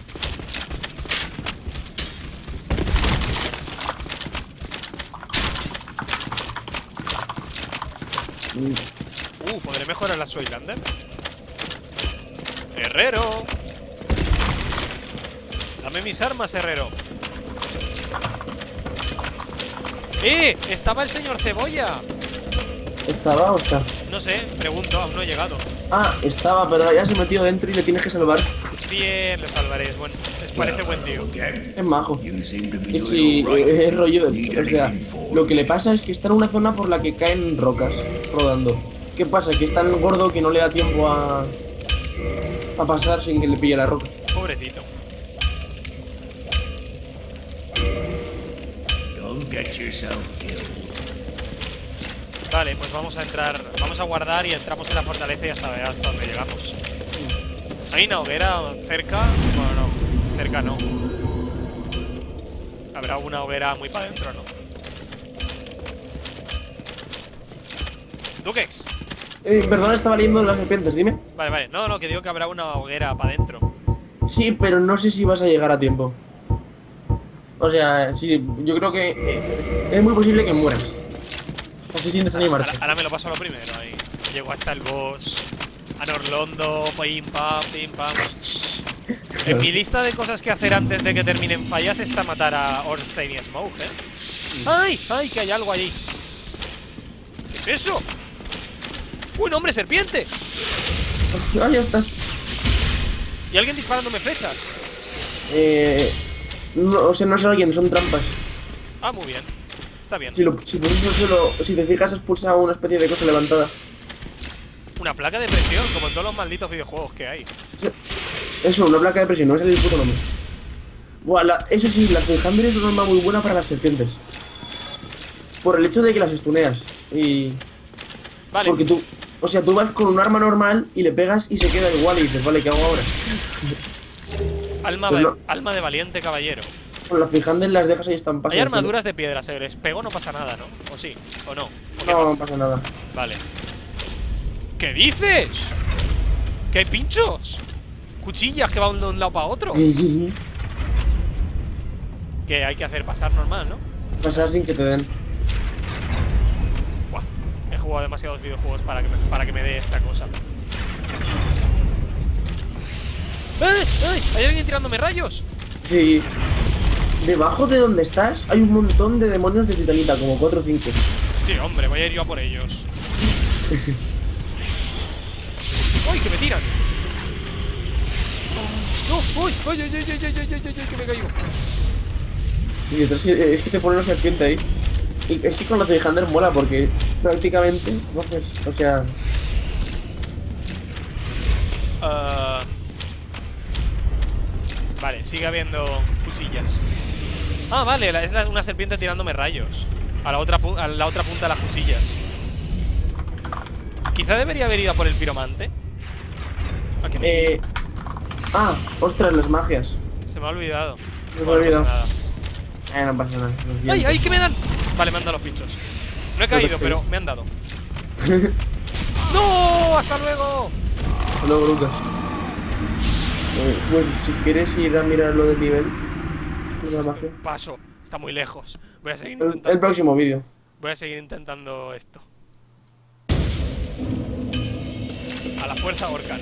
¿podré mejorar la Soylander? ¡Herrero! Dame mis armas, herrero. Estaba el señor Cebolla. ¿Estaba o está? No sé, pregunto, aún no he llegado. Ah, estaba, pero ya se metió dentro y le tienes que salvar. Bien, le salvaré, es buen, les parece buen tío. Es majo. Y si es rollo, o sea, lo que le pasa es que está en una zona por la que caen rocas rodando. ¿Qué pasa? Que es tan gordo que no le da tiempo a pasar sin que le pille la roca. Pobrecito. Vale, pues vamos a entrar, vamos a guardar y entramos en la fortaleza y hasta donde llegamos. ¿Hay una hoguera cerca? Bueno, no, cerca no. Habrá una hoguera muy para adentro, ¿no? Dukex. Perdón, estaba leyendo las serpientes, dime. Vale. No, que digo que habrá una hoguera para adentro. Sí, pero no sé si vas a llegar a tiempo. O sea, sí, yo creo que es muy posible que mueras. Así sin desanimarte. Ahora me lo paso a lo primero ahí. Llego hasta el boss. A Norlondo, pim pam, pim pam. En mi lista de cosas que hacer antes de que terminen fallas está matar a Ornstein y Smoke, ¡Ay! Que hay algo allí. ¿Qué es eso? ¡Un hombre serpiente! Ah, ya estás. ¿Y alguien disparándome flechas? No, o sea, no es alguien, son trampas. Ah, muy bien. Está bien. Si pones el suelo, si te fijas, expulsa una especie de cosa levantada. Una placa de presión, como en todos los malditos videojuegos que hay. Eso, una placa de presión, no es el puto nombre. Buah, eso sí, la Thunder es una arma muy buena para las serpientes. Por el hecho de que las stuneas. Y. Vale. Porque tú. O sea, tú vas con un arma normal y le pegas y se queda igual y dices, vale, ¿qué hago ahora? Alma de valiente caballero. Con las Thunder las dejas ahí estampadas. Hay armaduras de piedra, se les pego, no pasa nada, ¿no? ¿O sí? ¿O no? No pasa nada. Vale. ¿Qué dices? ¿Que hay pinchos? Cuchillas que van de un lado para otro. ¿Qué hay que hacer? Pasar normal, ¿no? Pasar sin que te den. Buah, he jugado demasiados videojuegos para que me dé esta cosa. ¡Ay! ¿Hay alguien tirándome rayos? Sí. Debajo de donde estás hay un montón de demonios de titanita, como 4 o 5. Sí, hombre, voy a ir yo a por ellos. ¡Uy, que me tiran! ¡No! ¡Uy! ¡Uy, que me caigo! Y detrás es que te pone una serpiente ahí. Y es que con los de Thunder mola porque prácticamente coges, o sea. Vale, sigue habiendo cuchillas. Ah, vale, es una serpiente tirándome rayos a la otra punta de las cuchillas. Quizá debería haber ido a por el piromante. Ostras, las magias. Se me ha olvidado. Se me ha olvidado. No pasa nada. No pasa nada. ¡Ay, ay! ¿Qué me dan? Vale, me han dado los pinchos. No he caído, pero me han dado. ¡No! ¡Hasta luego! Hasta luego, Lucas. Pues si quieres ir a mirar lo del nivel de la magia. Paso, está muy lejos. Voy a seguir intentando. El próximo vídeo. Voy a seguir intentando esto. A la fuerza Orcan.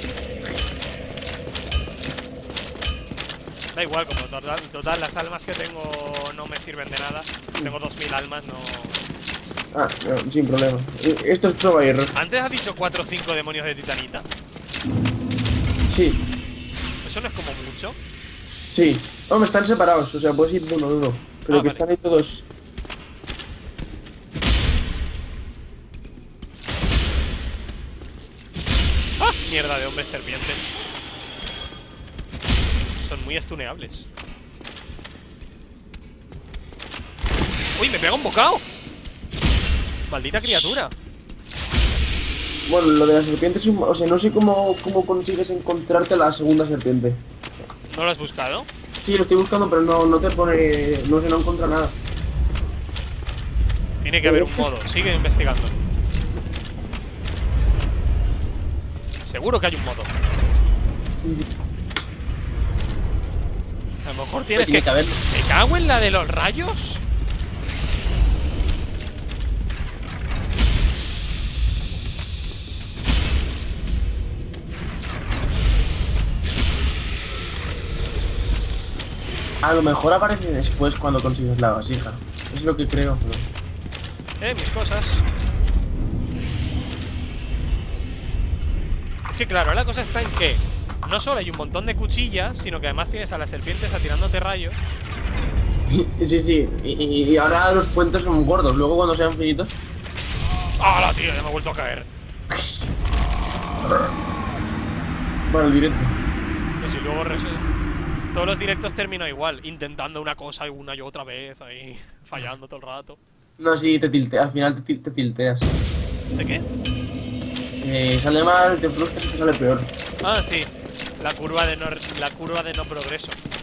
Da igual, como total las almas que tengo no me sirven de nada. Tengo 2000 almas, no. No, sin problema. Esto es prueba y error. Antes has dicho 4 o 5 demonios de titanita. Sí. ¿Eso no es como mucho? Sí. Hombre, están separados, o sea, puedes ir de uno en uno. Pero que vale. están ahí todos. ¡Ah! Mierda de hombres serpientes. Son muy estuneables. ¡Uy! ¡Me pega un bocado! ¡Maldita criatura! Bueno, lo de la serpiente es un... O sea, no sé cómo consigues encontrarte la segunda serpiente. ¿No lo has buscado? Sí, lo estoy buscando, pero no te pone... No sé, no encuentra nada. Tiene que haber un modo. Sigue investigando. Seguro que hay un modo. A lo mejor tienes Tiene que haber. ¿Me cago en la de los rayos? A lo mejor aparece después cuando consigues la vasija. Es lo que creo, pero... Mis cosas. Es que claro, la cosa está en que no solo hay un montón de cuchillas, sino que además tienes a las serpientes atirándote rayos. Sí. Y ahora los puentes son gordos. Luego cuando sean finitos... ¡Hala, tío! Ya me he vuelto a caer. Bueno, el directo. Pues si luego todos los directos termino igual, intentando una cosa y una y otra vez, ahí fallando todo el rato. No, sí, te tilteas. Al final te tilteas. ¿De qué? Sale mal, te frustras y te sale peor. Ah, sí. La curva de no progreso.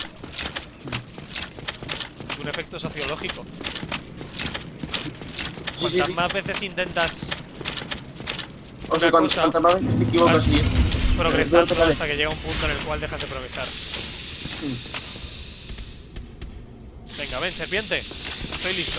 Es un efecto sociológico. Cuantas más veces intentas O sea, Una cosa, cuantas más veces te equivocas, vas sí. progresando Vale. hasta que llega un punto en el cual dejas de progresar. Venga, ven, serpiente. Estoy listo.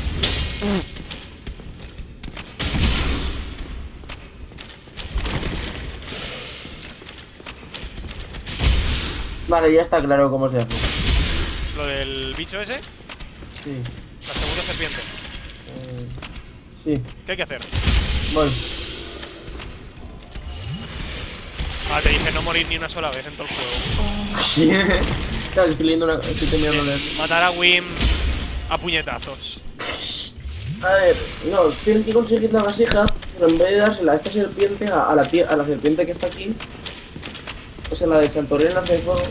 Vale, ya está claro cómo se hace. Lo del bicho ese, Sí. la segunda serpiente. Sí. ¿Qué hay que hacer? Voy. Ah, te dije no morir ni una sola vez en todo el juego. Claro, estoy leyendo una. Estoy terminando de leer. Matar a Wim a puñetazos. A ver, no, tienen que conseguir la vasija, pero en vez de dársela a esta serpiente, a la serpiente que está aquí, o sea, la de Santorini hace fuego,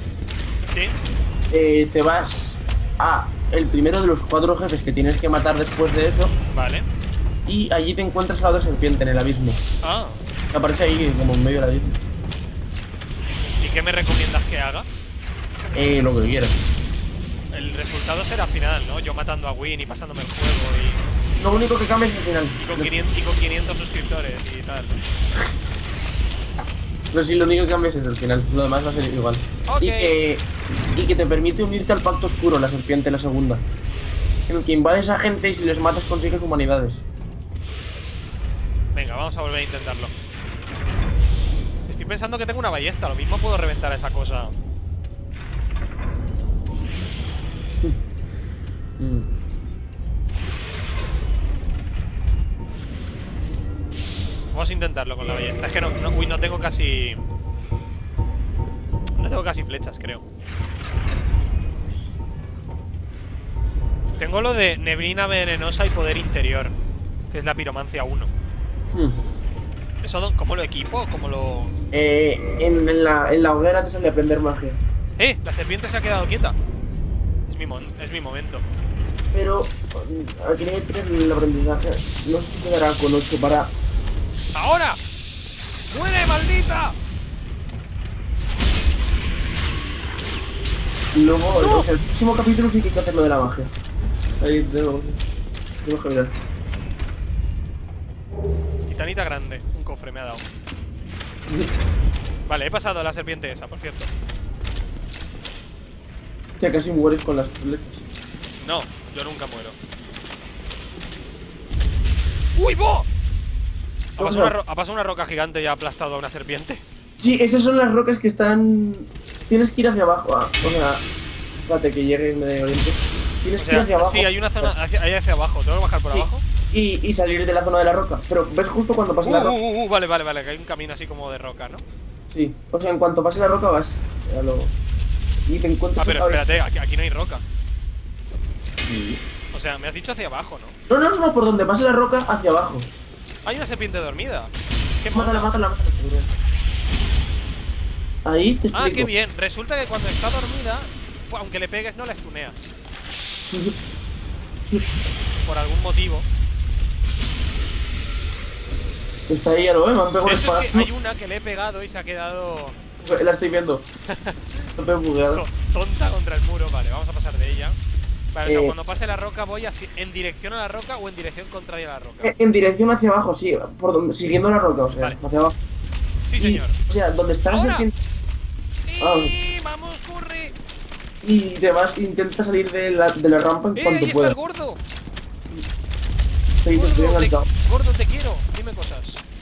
¿Sí? te vas a el primero de los 4 jefes que tienes que matar después de eso, Vale. y allí te encuentras a la otra serpiente en el abismo. Ah. Que aparece ahí como en medio del abismo. ¿Y qué me recomiendas que haga? Lo que quieras. El resultado será final, ¿no? Yo matando a Win y pasándome el juego Lo único que cambia es el final. y con 500 suscriptores y tal. Pero sí, lo único que cambia es el final, lo demás va a ser igual. Ok. Y que te permite unirte al pacto oscuro, la serpiente, la segunda. En el que invades a gente y si les matas consigues humanidades. Venga, vamos a volver a intentarlo. Estoy pensando que tengo una ballesta, lo mismo puedo reventar a esa cosa. Vamos a intentarlo con la ballesta. Es que no tengo casi... No tengo casi flechas, creo. Tengo lo de neblina venenosa y poder interior, que es la piromancia 1. ¿Eso cómo lo equipo? ¿Cómo lo...? En la hoguera te sale aprender magia. La serpiente se ha quedado quieta. Es mi momento. Pero aquí hay que tener el aprendizaje. No sé si quedará con 8 para... ¡Ahora! ¡Muere, maldita! Luego, o sea, el próximo capítulo sí que hay que hacer lo de la magia. Ahí tenemos que mirar. Titanita grande. Un cofre me ha dado. Vale, he pasado a la serpiente esa, por cierto. Hostia, casi mueres con las flechas. No, yo nunca muero. ¡Uy, bo! Ha pasado una roca gigante y ha aplastado a una serpiente. Sí, esas son las rocas que están... Tienes que ir hacia abajo. O sea, espérate que llegue en Medio Oriente. Tienes que ir hacia abajo. Sí, hay una zona hacia abajo. ¿Tengo que bajar por abajo? Y salir de la zona de la roca. Pero ves justo cuando pase la roca. Vale, que hay un camino así como de roca, ¿no? Sí, o sea, en cuanto pase la roca vas. Ya luego. Y te encuentras... Pero espérate, aquí no hay roca. Sí. O sea, me has dicho hacia abajo, ¿no? No, por donde pase la roca, hacia abajo. Hay una serpiente dormida. ¿Qué Mátala. Ahí te explico. Ah, qué bien. Resulta que cuando está dormida, aunque le pegues, no la stuneas. Por algún motivo. Está ahí, ya lo ves, me han pegado un Eso es espadazo. que hay una que le he pegado y se ha quedado... La estoy viendo. Estoy bugueado. Tonta contra el muro. Vale, vamos a pasar de ella. Vale, o sea, cuando pase la roca voy en dirección a la roca o en dirección contraria a la roca. En dirección hacia abajo, sí, por donde, siguiendo la roca, o sea, vale. hacia abajo. Sí, señor. O sea, donde está la serpiente. ¡Vamos, corre! Y te vas, intenta salir de la rampa en cuanto ahí puedas. está el gordo! Estoy enganchado. Gordo, te quiero. Dime cosas.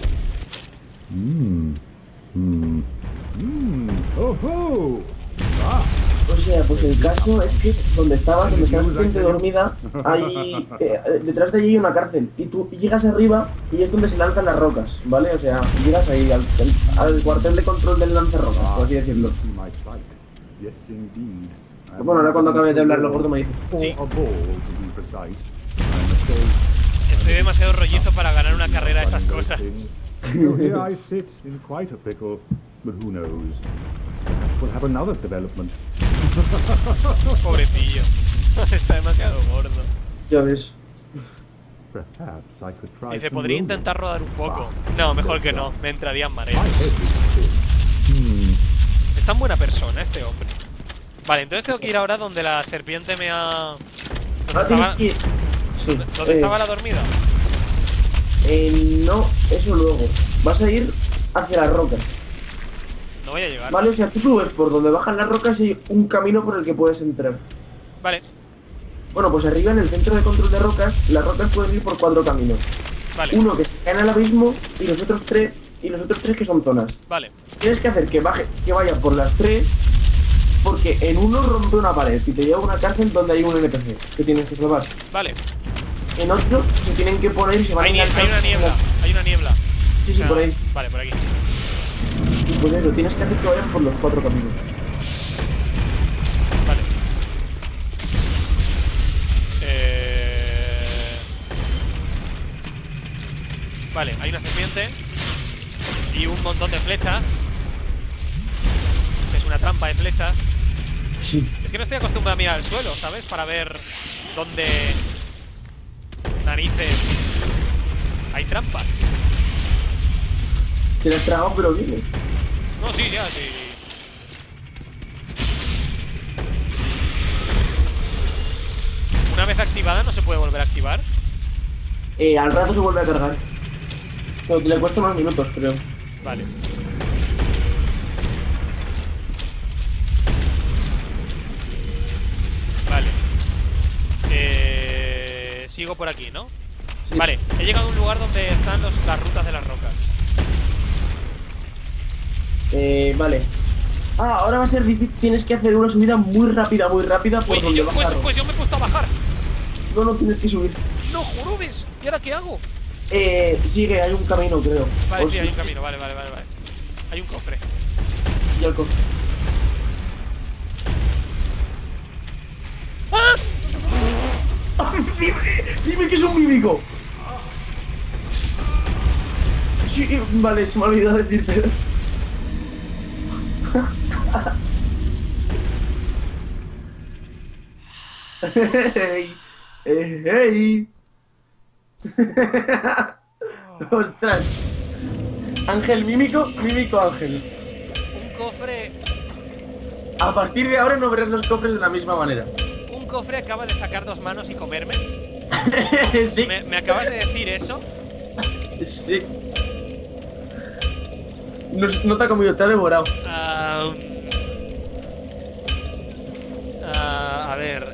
O sea, pues el caso es que donde está la serpiente dormida, hay detrás de allí hay una cárcel. Y tú llegas arriba y es donde se lanzan las rocas, ¿vale? O sea, llegas ahí al cuartel de control del lanzarrocas, por así decirlo. Bueno, ahora cuando acabe de hablar el gordo me dice. Sí. Estoy demasiado rollizo para ganar una carrera de esas cosas. Pobrecillo. Está demasiado gordo. Ya ves. Dice, podría intentar rodar un poco. No, mejor que no. Me entrarían mareos. Es tan buena persona este hombre. Vale, entonces tengo que ir ahora donde la serpiente me ha... Ahora tienes que ir. Sí. ¿Dónde estaba la dormida? No, eso luego. Vas a ir hacia las rocas. No voy a llegar. Vale, o sea, tú subes por donde bajan las rocas y hay un camino por el que puedes entrar. Vale, Bueno, pues arriba en el centro de control de rocas, las rocas pueden ir por 4 caminos. vale, Uno que se cae al abismo y los otros tres que son zonas. vale. Tienes que hacer que vaya por las 3, porque en uno rompe una pared y te lleva a una cárcel donde hay un NPC que tienes que salvar. Vale. En otro se tienen que poner y se van a Hay enganchar. una niebla, hay una niebla. Sí, O sí, sea, por ahí. Vale, por aquí. Y pues eso, tienes que hacer que vayan por los 4 caminos. Vale. Vale, hay una serpiente y un montón de flechas. Es una trampa de flechas. Sí. Es que no estoy acostumbrado a mirar el suelo, ¿sabes? Para ver dónde narices hay trampas. Te la has tragado, pero bien. No, sí, ya, sí. Una vez activada no se puede volver a activar. Al rato se vuelve a cargar. Pero le cuesta unos minutos, creo. Vale. Vale. Sigo por aquí, ¿no? Sí. Vale, he llegado a un lugar donde están las rutas de las rocas. Vale. Ahora va a ser difícil. Tienes que hacer una subida muy rápida por Uy, donde pues, bajaron. pues yo me he puesto a bajar. No tienes que subir. No, jurubes. ¿Y ahora qué hago? Sigue, hay un camino, creo. Vale, O sí, si- hay un camino, vale. Hay un cofre. Y el cofre. ¡Ah! Dime que es un mímico. Sí, vale, se me ha olvidado decirte. Hey, hey. Ostras. Ángel mímico, mímico ángel. Un cofre. A partir de ahora no verás los cofres de la misma manera. Un cofre acaba de sacar 2 manos y comerme. Sí, ¿Me acabas de decir eso? sí. No te ha comido, te ha devorado. A ver.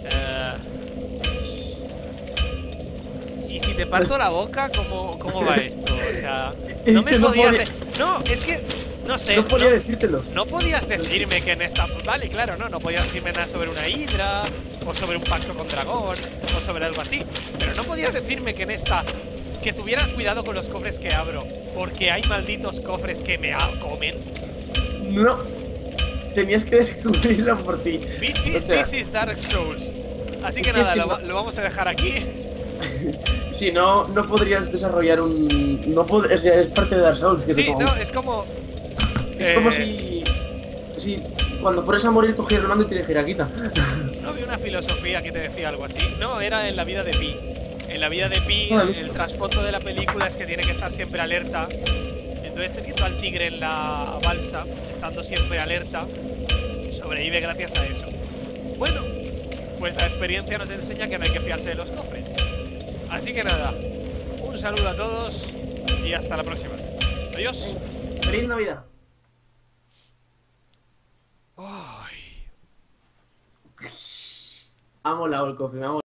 ¿Y si te parto la boca, cómo va esto? O sea, Es no me que no podías. podía- No, es que. No sé. No podía decírtelo. No podías decirme que en esta. Vale, claro, no podías decirme nada sobre una hidra, o sobre un pacto con dragón, o sobre algo así. Pero no podías decirme que en esta. Que tuvieras cuidado con los cofres que abro, porque hay malditos cofres que me comen. No. Tenías que descubrirlo por ti. O sea, This is Dark Souls. Así que es que nada, si lo vamos a dejar aquí. si no, no podrías desarrollar un. O sea, es parte de Dark Souls. Que te Sí, toma no, mucho. es como. Es como si cuando fueras a morir cogieras el mando y te dijera quita. No vi una filosofía que te decía algo así. No, era en la vida de Pi. En la vida de Pi, Vale. el trasfondo de la película es que tiene que estar siempre alerta. Entonces, teniendo al tigre en la balsa, estando siempre alerta, sobrevive gracias a eso. Bueno, pues la experiencia nos enseña que no hay que fiarse de los cofres. Así que nada, un saludo a todos y hasta la próxima. Adiós. ¡Feliz Navidad! Ay. Ha molado el cofre, me ha molado.